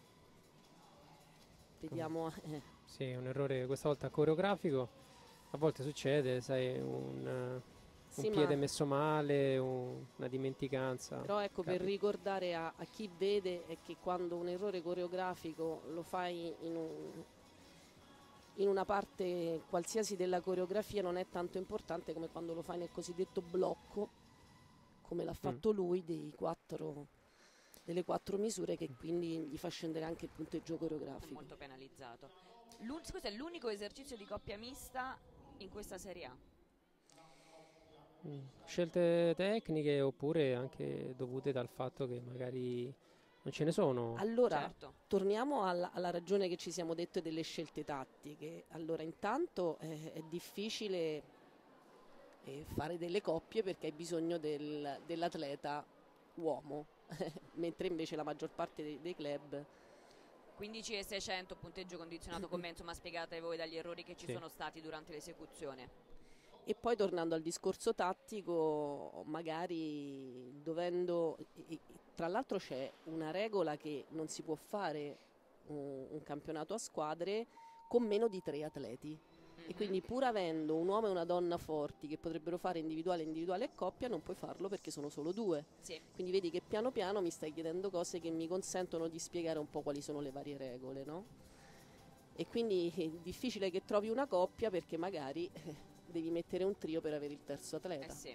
vediamo. Eh. Sì, un errore questa volta coreografico. A volte succede, sai, un, un Sì, piede ma messo male, un- una dimenticanza. però ecco, per Capita. ricordare a, a chi vede, è che quando un errore coreografico lo fai in, un, in una parte qualsiasi della coreografia, non è tanto importante come quando lo fai nel cosiddetto blocco, come l'ha fatto lui, dei quattro, delle quattro misure, che quindi gli fa scendere anche il punteggio È coreografico. molto penalizzato. L'un- questo è l'unico esercizio di coppia mista in questa Serie A. Mm. Scelte tecniche oppure anche dovute dal fatto che magari non ce ne sono. Allora, Certo. torniamo alla, alla ragione che ci siamo dette delle scelte tattiche. Allora, intanto eh, è difficile eh, fare delle coppie perché hai bisogno del- dell'atleta uomo, mentre invece la maggior parte dei, dei club. quindici e seicento punteggio condizionato, come insomma spiegate voi dagli errori che ci Sì. sono stati durante l'esecuzione. E poi, tornando al discorso tattico, magari dovendo, e- e- tra l'altro c'è una regola che non si può fare un, un campionato a squadre con meno di tre atleti, e Mhm. quindi pur avendo un uomo e una donna forti che potrebbero fare individuale, individuale e coppia, non puoi farlo perché sono solo due. Sì. Quindi vedi che piano piano mi stai chiedendo cose che mi consentono di spiegare un po' quali sono le varie regole, no? E quindi è difficile che trovi una coppia perché magari eh, devi mettere un trio per avere il terzo Eh atleta. sì.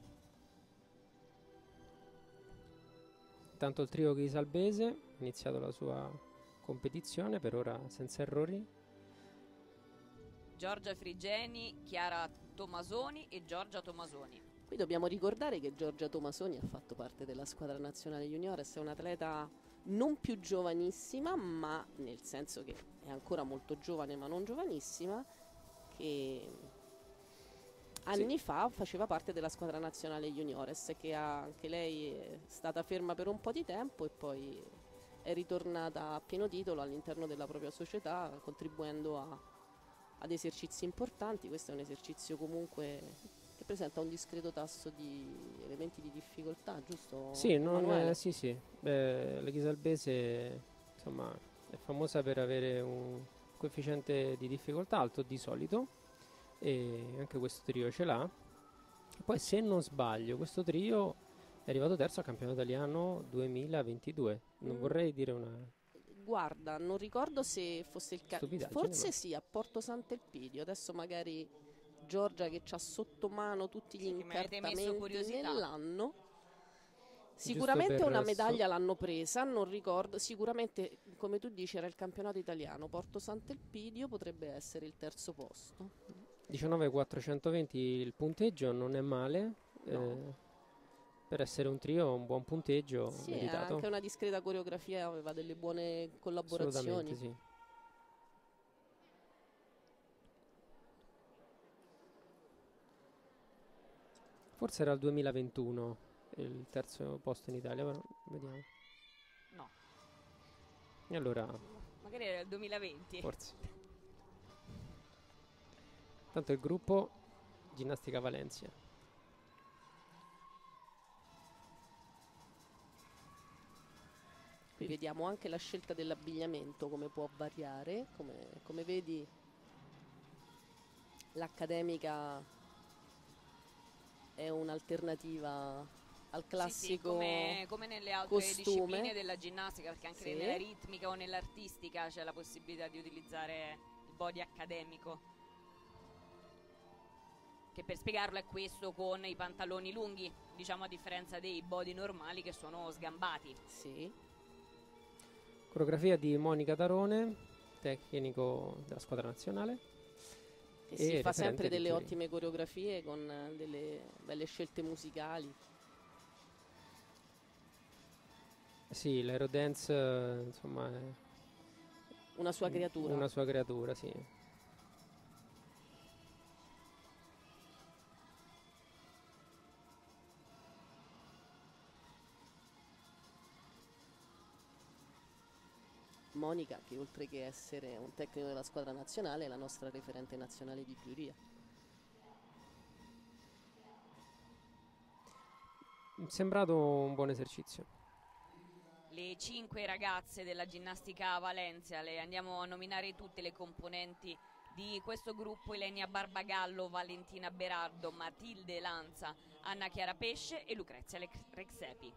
Intanto il trio Ghisalbese ha iniziato la sua competizione, per ora senza errori. Giorgia Frigeni, Chiara Tomasoni e Giorgia Tomasoni. Qui dobbiamo ricordare che Giorgia Tomasoni ha fatto parte della squadra nazionale juniores, è un'atleta non più giovanissima, ma nel senso che è ancora molto giovane ma non giovanissima, che anni fa faceva parte della squadra nazionale juniores, che ha, anche lei è stata ferma per un po' di tempo e poi è ritornata a pieno titolo all'interno della propria società, contribuendo a, ad esercizi importanti. Questo è un esercizio comunque che presenta un discreto tasso di elementi di difficoltà, giusto? Sì, non, Emanuele? eh, sì, sì. Beh, la Ghisalbese insomma è famosa per avere un coefficiente di difficoltà alto di solito, e anche questo trio ce l'ha. E poi, se non sbaglio, questo trio è arrivato terzo al campionato italiano duemilaventidue. Non Mm. vorrei dire una Guarda, non ricordo se fosse il caso, stupidaggine, forse ma sì, a Porto Sant'Elpidio. Adesso magari Giorgia, che c'ha sotto mano tutti gli Sì, che mi avete messo incartamenti curiosità. nell'anno, Sicuramente per una so- medaglia l'hanno presa, non ricordo, sicuramente come tu dici era il campionato italiano, Porto Sant'Elpidio potrebbe essere il terzo posto. diciannove quattrocentoventi il punteggio, non è male. No. eh, per essere un trio un buon punteggio Sì, ha meritato. anche una discreta coreografia, aveva delle buone collaborazioni. Assolutamente sì. Forse era il duemilaventuno il terzo posto in Italia, però vediamo. No, E allora magari era il duemilaventi. forse. Tanto il gruppo Ginnastica Valencia. Qui vediamo anche la scelta dell'abbigliamento, come può variare, come, come vedi l'accademica è un'alternativa al Sì, sì, classico come, come nelle altre costume. discipline della ginnastica, perché anche Sì. nella ritmica o nell'artistica c'è la possibilità di utilizzare il body accademico, che per spiegarlo è questo con i pantaloni lunghi, diciamo, a differenza dei body normali che sono sgambati. Sì. Coreografia di Monica Tarone, tecnico della squadra nazionale. E E si fa referente sempre di delle Turin. ottime coreografie con eh, delle belle scelte musicali. Sì, l'aerodance eh, insomma è Una sua creatura. una sua creatura, sì. Monica, che oltre che essere un tecnico della squadra nazionale è la nostra referente nazionale di giuria. Mi è sembrato un buon esercizio. Le cinque ragazze della ginnastica Valencia, le andiamo a nominare tutte le componenti di questo gruppo: Ilenia Barbagallo, Valentina Berardo, Matilde Lanza, Anna Chiara Pesce e Lucrezia Rexepi.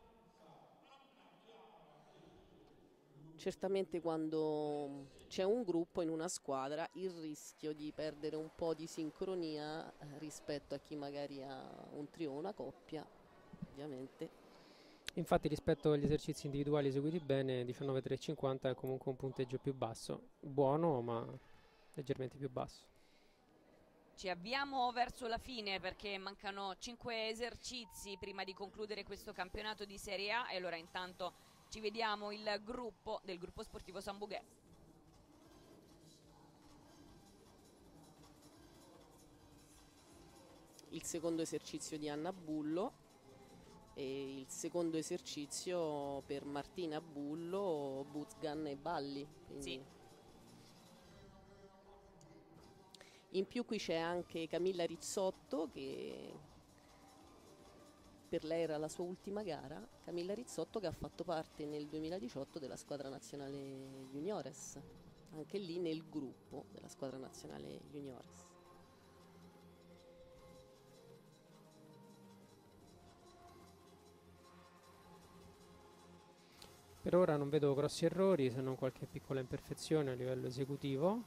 Certamente quando c'è un gruppo in una squadra il rischio di perdere un po' di sincronia eh, rispetto a chi magari ha un trio o una coppia, ovviamente. Infatti rispetto agli esercizi individuali eseguiti bene, diciannove tre cinquanta è comunque un punteggio più basso. Buono, ma leggermente più basso. Ci avviamo verso la fine perché mancano cinque esercizi prima di concludere questo campionato di Serie A, e allora intanto ci vediamo il gruppo del gruppo sportivo Sambughè. Il secondo esercizio di Anna Bullo e il secondo esercizio per Martina Bullo, Buzgan e Balli. Quindi Sì. in più qui c'è anche Camilla Rizzotto, che per lei era la sua ultima gara. Camilla Rizzotto che ha fatto parte nel duemiladiciotto della squadra nazionale juniores, anche lì nel gruppo della squadra nazionale juniores. Per ora non vedo grossi errori, se non qualche piccola imperfezione a livello esecutivo.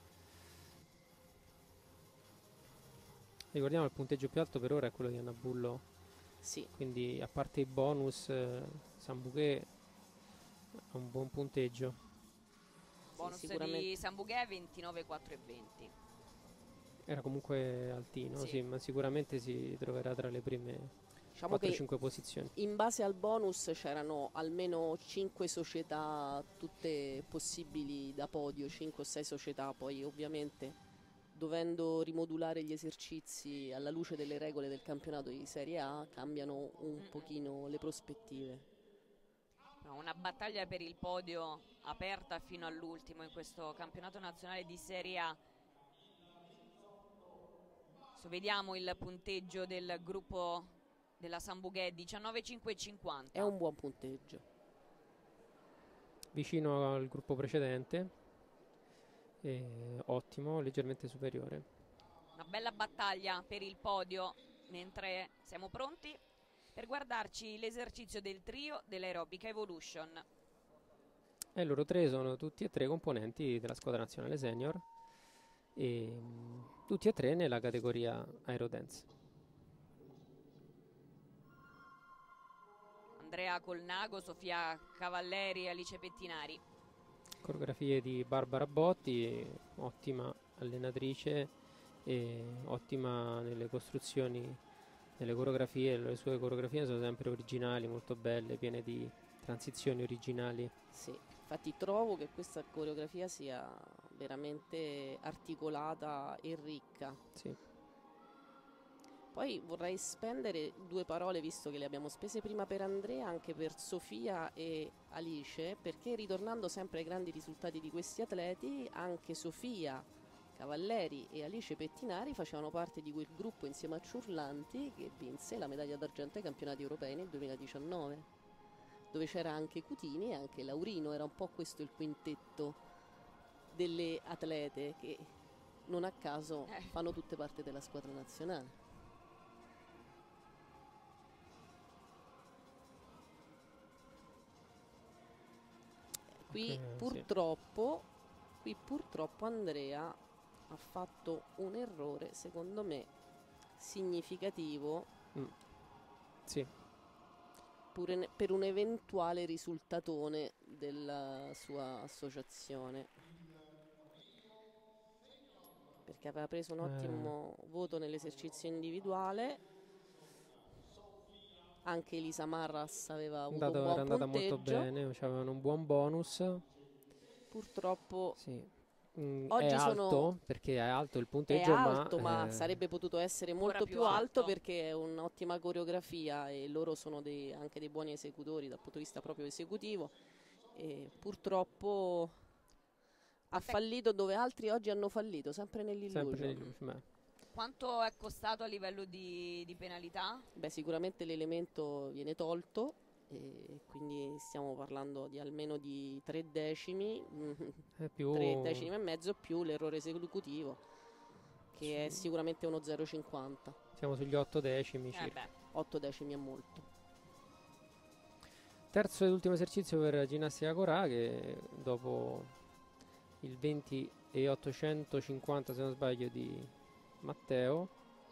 Ricordiamo il punteggio più alto per ora è quello di Anna Bullo. Sì, Quindi a parte i bonus, eh, Sambughè ha un buon punteggio. Bonus sì, sicuramente. di Sambughè ventinove quattro e venti. Era comunque altino, Sì. sì, ma sicuramente si troverà tra le prime Diciamo che quattro cinque posizioni. in base al bonus c'erano almeno cinque società, tutte possibili da podio, cinque o sei società, poi ovviamente dovendo rimodulare gli esercizi alla luce delle regole del campionato di Serie A cambiano un Mm-mm. pochino le prospettive. No, una battaglia per il podio aperta fino all'ultimo in questo campionato nazionale di Serie A. So, vediamo il punteggio del gruppo della Sambughè, diciannove cinque cinquanta. È un buon punteggio. Vicino al gruppo precedente, e ottimo, leggermente superiore. Una bella battaglia per il podio, mentre siamo pronti per guardarci l'esercizio del trio dell'Aerobica Evolution. E loro tre sono tutti e tre componenti della squadra nazionale senior e mh, tutti e tre nella categoria Aerodance. Andrea Colnago, Sofia Cavalleri e Alice Pettinari. Coreografie di Barbara Botti, ottima allenatrice e ottima nelle costruzioni, nelle coreografie. Le sue coreografie sono sempre originali, molto belle, piene di transizioni originali. Sì, infatti trovo che questa coreografia sia veramente articolata e ricca. Sì. Poi vorrei spendere due parole, visto che le abbiamo spese prima per Andrea, anche per Sofia e Alice, perché ritornando sempre ai grandi risultati di questi atleti, anche Sofia Cavalleri e Alice Pettinari facevano parte di quel gruppo insieme a Ciurlanti che vinse la medaglia d'argento ai campionati europei nel duemiladiciannove, dove c'era anche Cutini e anche Laurino. Era un po' questo il quintetto delle atlete che non a caso Eh. fanno tutte parte della squadra nazionale. Qui Eh, purtroppo, qui purtroppo Andrea ha fatto un errore, secondo me, significativo Mm. Sì. pure ne- per un eventuale risultatone della sua associazione. Perché aveva preso un Eh. ottimo voto nell'esercizio individuale. Anche Elisa Marras aveva avuto Andato, un era buon andata molto punteggio. bene, avevano un buon bonus. Purtroppo Sì. Mm, Oggi è sono- alto, perché è alto il è punteggio, alto, ma, ma, eh, sarebbe potuto essere ancora molto più più alto, alto. perché è un'ottima coreografia e loro sono dei- anche dei buoni esecutori dal punto di vista proprio esecutivo. E purtroppo ha Quant'è- fallito dove altri oggi hanno fallito, sempre sempre nell'illusion. nell'illusion, beh. Quanto è costato a livello di, di penalità? Beh, sicuramente l'elemento viene tolto e quindi stiamo parlando di almeno di tre decimi, mm, È più tre decimi e mezzo più l'errore esecutivo, che è Sì. sicuramente uno zero virgola cinquanta. siamo sugli otto decimi Eh circa. beh, otto decimi è molto. Terzo ed ultimo esercizio per ginnastica Corà, che dopo il venti e ottocentocinquanta, se non sbaglio, di Matteo,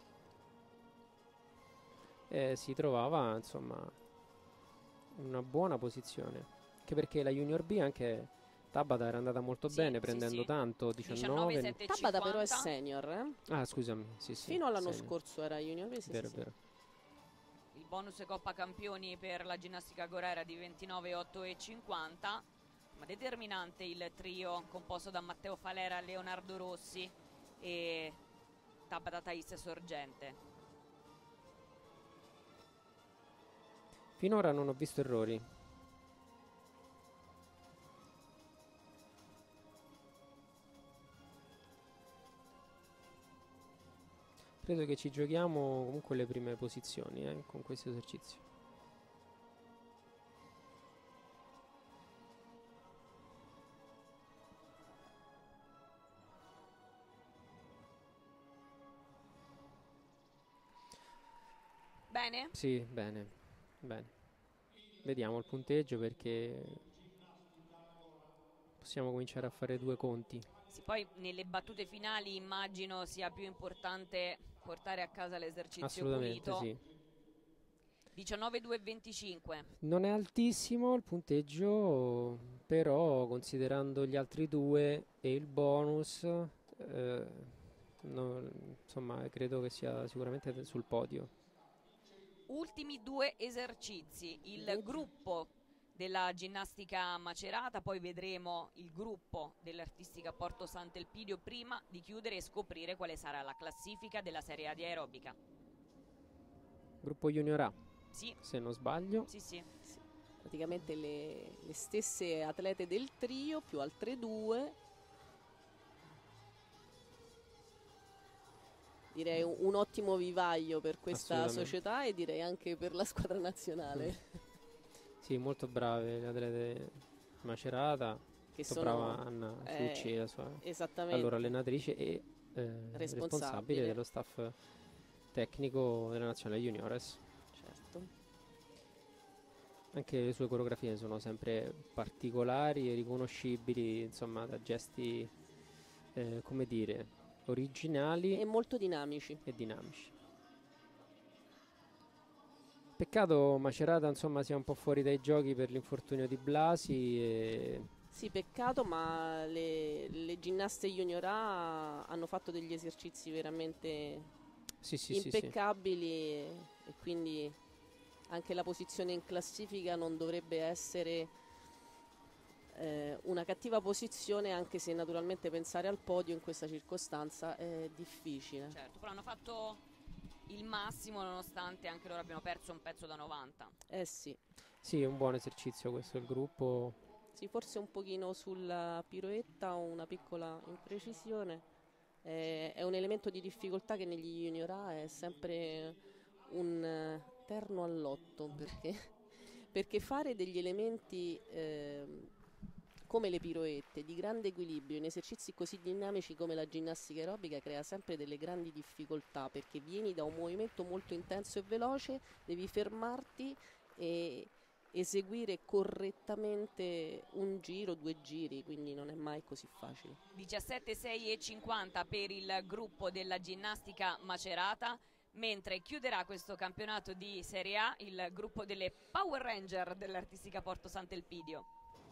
eh, si trovava insomma in una buona posizione, anche perché la Junior B, anche Tabata, era andata molto Sì, bene, sì, prendendo sì. tanto, diciannove diciannove. sette Tabata però è cinquanta. senior, eh? Ah, scusami, sì, sì, Fino all'anno senior. scorso era junior. Sì, sì, Vero, sì. vero. Il bonus Coppa Campioni per la ginnastica Corà era di ventinove otto e cinquanta, ma determinante il trio composto da Matteo Falera, Leonardo Rossi e Tabata Thais Sorgente. Finora non ho visto errori. Credo che ci giochiamo comunque le prime posizioni eh, con questo esercizio. Bene? Sì, bene, bene. Vediamo il punteggio, perché possiamo cominciare a fare due conti. Sì, poi nelle battute finali immagino sia più importante portare a casa l'esercizio Assolutamente pulito. sì. diciannove due e venticinque. Non è altissimo il punteggio, però considerando gli altri due e il bonus, eh, no, insomma, credo che sia sicuramente sul podio. Ultimi due esercizi, il Mhm. gruppo della ginnastica Macerata, poi vedremo il gruppo dell'artistica Porto Sant'Elpidio prima di chiudere e scoprire quale sarà la classifica della Serie A di aerobica. Gruppo Junior A, Sì, se non sbaglio. sì, sì. Praticamente le, le stesse atlete del trio più altre due. Direi un, un ottimo vivaio per questa Assolutamente. società e direi anche per la squadra nazionale. Sì, molto brave le atlete Macerata, Che molto sono brava Anna eh, Fucci, la sua esattamente allora allenatrice e eh, Responsabile. responsabile dello staff tecnico della nazionale juniores. certo. Anche le sue coreografie sono sempre particolari e riconoscibili, insomma, da gesti, eh, come dire, originali E molto dinamici. e dinamici. Peccato Macerata insomma sia un po' fuori dai giochi per l'infortunio di Blasi e... Sì, peccato, ma le, le ginnaste Junior A hanno fatto degli esercizi veramente sì, sì, sì, impeccabili e, e quindi anche la posizione in classifica non dovrebbe essere eh, una cattiva posizione, anche se naturalmente pensare al podio in questa circostanza è difficile. Certo, però hanno fatto il massimo nonostante anche loro abbiano perso un pezzo da novanta. Eh sì. Sì, è un buon esercizio questo, il gruppo. Sì, forse un pochino sulla piroetta o una piccola imprecisione. Eh, è un elemento di difficoltà che negli Junior A è sempre un eh, terno all'otto, perché, perché fare degli elementi eh, come le piroette di grande equilibrio in esercizi così dinamici come la ginnastica aerobica crea sempre delle grandi difficoltà, perché vieni da un movimento molto intenso e veloce, devi fermarti e eseguire correttamente un giro, due giri, quindi non è mai così facile. diciassette sei e cinquanta per il gruppo della ginnastica Macerata, mentre chiuderà questo campionato di Serie A il gruppo delle Power Ranger dell'Artistica Porto Sant'Elpidio.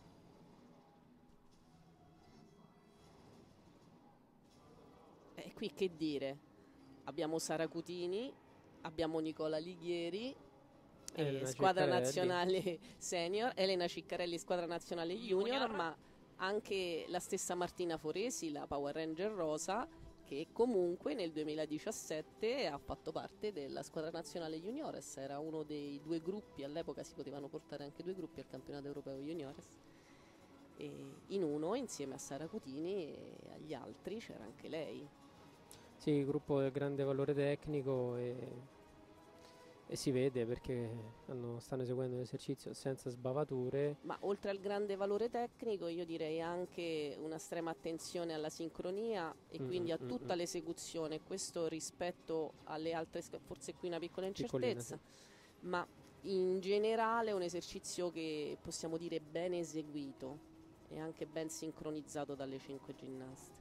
E qui che dire, abbiamo Sara Cutini, abbiamo Nicola Lighieri, eh, squadra Ciccarelli. nazionale senior, Elena Ciccarelli, squadra nazionale junior, junior, ma anche la stessa Martina Foresi, la Power Ranger rosa, che comunque nel duemiladiciassette ha fatto parte della squadra nazionale juniores, era uno dei due gruppi, all'epoca si potevano portare anche due gruppi al campionato europeo juniores, e in uno insieme a Sara Cutini e agli altri c'era anche lei. Sì, il gruppo del grande valore tecnico e, e si vede perché hanno, stanno eseguendo l'esercizio senza sbavature. Ma oltre al grande valore tecnico io direi anche un'estrema attenzione alla sincronia e mm, quindi a tutta mm, l'esecuzione, questo rispetto alle altre, forse qui una piccola incertezza, sì. Ma in generale è un esercizio che possiamo dire ben eseguito e anche ben sincronizzato dalle cinque ginnaste.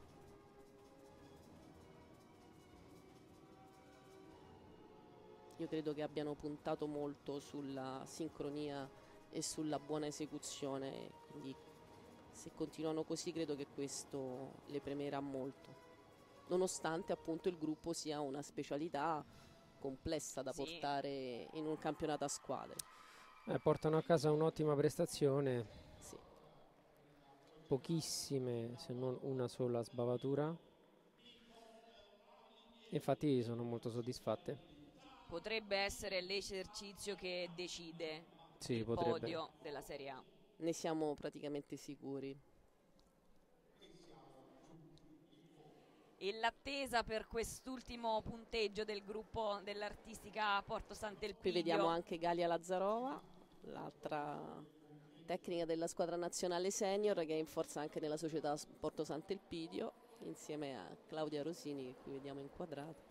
Io credo che abbiano puntato molto sulla sincronia e sulla buona esecuzione, quindi se continuano così credo che questo le premerà molto, nonostante appunto il gruppo sia una specialità complessa da sì. portare in un campionato a squadre. Eh, portano a casa un'ottima prestazione, sì. Pochissime se non una sola sbavatura, infatti sono molto soddisfatte. Potrebbe essere l'esercizio che decide sì, il potrebbe. podio della Serie A. Ne siamo praticamente sicuri. E l'attesa per quest'ultimo punteggio del gruppo dell'Artistica Porto Sant'Elpidio. Qui vediamo anche Galia Lazzarova, l'altra tecnica della squadra nazionale senior che è in forza anche nella società Porto Sant'Elpidio, insieme a Claudia Rosini che qui vediamo inquadrata.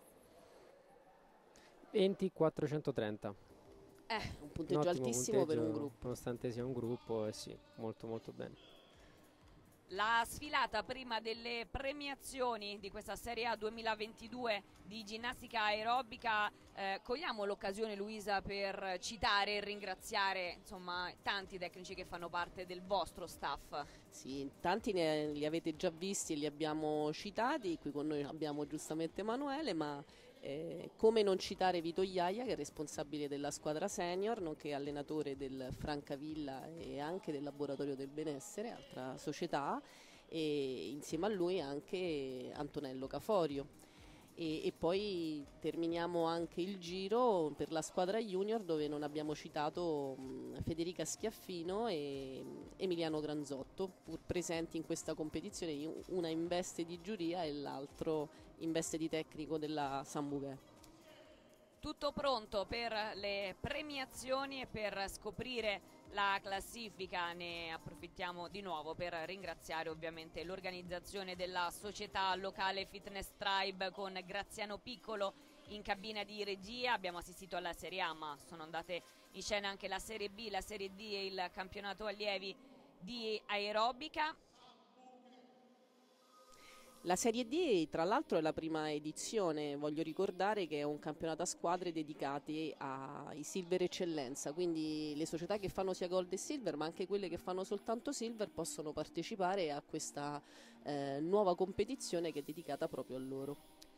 venti quattrocentotrenta. Eh, un punteggio un altissimo punteggio per un gruppo. Nonostante sia un gruppo, eh sì, molto molto bene. La sfilata prima delle premiazioni di questa Serie A duemilaventidue di ginnastica aerobica, eh, cogliamo l'occasione, Luisa, per citare e ringraziare insomma tanti tecnici che fanno parte del vostro staff. Sì, tanti ne, li avete già visti e li abbiamo citati, qui con noi abbiamo giustamente Emanuele, ma Eh, come non citare Vito Iaia, che è responsabile della squadra senior, nonché allenatore del Francavilla e anche del Laboratorio del Benessere, altra società, e insieme a lui anche Antonello Caforio. E, e poi terminiamo anche il giro per la squadra junior, dove non abbiamo citato mh, Federica Schiaffino e Emiliano Granzotto, pur presenti in questa competizione, una in veste di giuria e l'altro in veste di tecnico della Sambughè. Tutto pronto per le premiazioni e per scoprire la classifica. Ne approfittiamo di nuovo per ringraziare ovviamente l'organizzazione della società locale Fitness Tribe con Graziano Piccolo in cabina di regia. Abbiamo assistito alla Serie A, ma sono andate in scena anche la Serie B, la Serie D e il campionato allievi di aerobica. La Serie D tra l'altro è la prima edizione, voglio ricordare che è un campionato a squadre dedicati ai Silver Eccellenza, quindi le società che fanno sia Gold e Silver ma anche quelle che fanno soltanto Silver possono partecipare a questa eh, nuova competizione che è dedicata proprio a loro.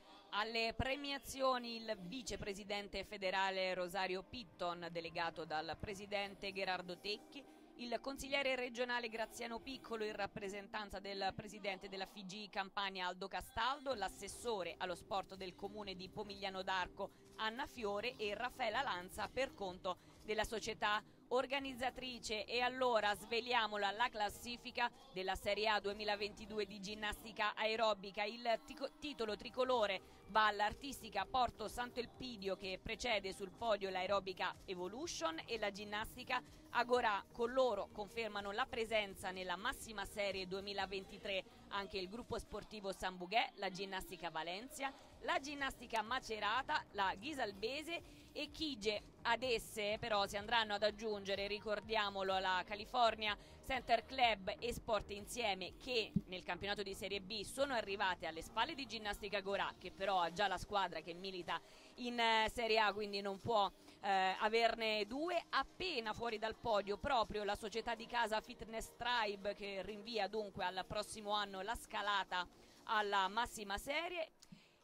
Alle premiazioni il vicepresidente federale Rosario Pitton, delegato dal presidente Gherardo Tecchi, il consigliere regionale Graziano Piccolo in rappresentanza del presidente della F I G I Campania Aldo Castaldo, l'assessore allo sport del comune di Pomigliano d'Arco Anna Fiore e Raffaella Lanza per conto della società organizzatrice. E allora sveliamola la classifica della Serie A duemilaventidue di ginnastica aerobica. Il titolo tricolore va all'artistica Porto Sant'Elpidio, che precede sul podio l'aerobica Evolution e la ginnastica Agorà. Con loro confermano la presenza nella massima serie duemilaventitré anche il gruppo sportivo Sambughè, la ginnastica Valencia, la ginnastica Macerata, la Ghisalbese e Chige. Ad esse però si andranno ad aggiungere, ricordiamolo, la California Center Club e Sport Insieme, che nel campionato di Serie B sono arrivate alle spalle di Ginnastica Gorà, che però ha già la squadra che milita in eh, Serie A, quindi non può eh, averne due. Appena fuori dal podio proprio la società di casa Fitness Tribe, che rinvia dunque al prossimo anno la scalata alla massima serie.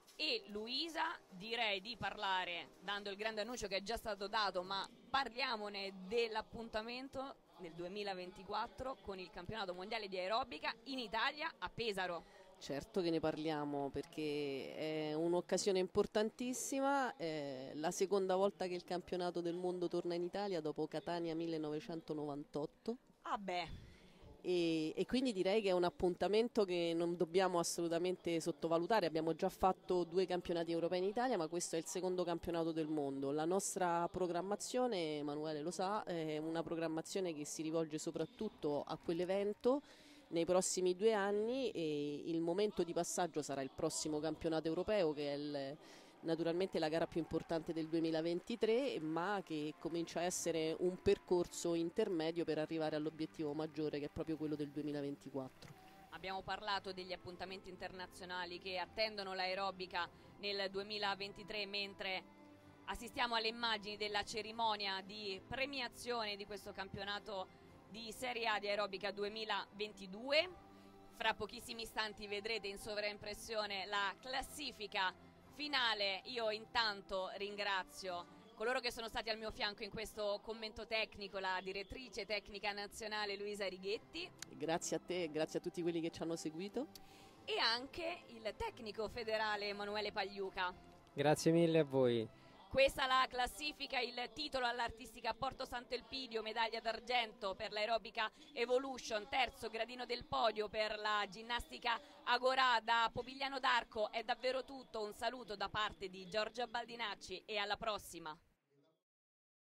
E Luisa, direi di parlare, dando il grande annuncio che è già stato dato, ma parliamone dell'appuntamento nel duemilaventiquattro con il campionato mondiale di aerobica in Italia a Pesaro. Certo che ne parliamo, perché è un'occasione importantissima, è la seconda volta che il campionato del mondo torna in Italia dopo Catania millenovecentonovantotto. Ah beh. E, e quindi direi che è un appuntamento che non dobbiamo assolutamente sottovalutare. Abbiamo già fatto due campionati europei in Italia, ma questo è il secondo campionato del mondo. La nostra programmazione, Emanuele lo sa, è una programmazione che si rivolge soprattutto a quell'evento nei prossimi due anni, e il momento di passaggio sarà il prossimo campionato europeo, che è il, naturalmente la gara più importante del duemilaventitré, ma che comincia a essere un percorso intermedio per arrivare all'obiettivo maggiore, che è proprio quello del duemilaventiquattro. Abbiamo parlato degli appuntamenti internazionali che attendono l'aerobica nel duemilaventitré, mentre assistiamo alle immagini della cerimonia di premiazione di questo campionato di Serie A di aerobica duemilaventidue. Fra pochissimi istanti vedrete in sovraimpressione la classifica finale. Io intanto ringrazio coloro che sono stati al mio fianco in questo commento tecnico, la direttrice tecnica nazionale Luisa Righetti. Grazie a te e grazie a tutti quelli che ci hanno seguito. E anche il tecnico federale Emanuele Pagliuca. Grazie mille a voi. Questa è la classifica, il titolo all'artistica Porto Sant'Elpidio, medaglia d'argento per l'aerobica Evolution, terzo gradino del podio per la ginnastica Agorà. Da Pomigliano d'Arco è davvero tutto, un saluto da parte di Giorgia Baldinacci e alla prossima.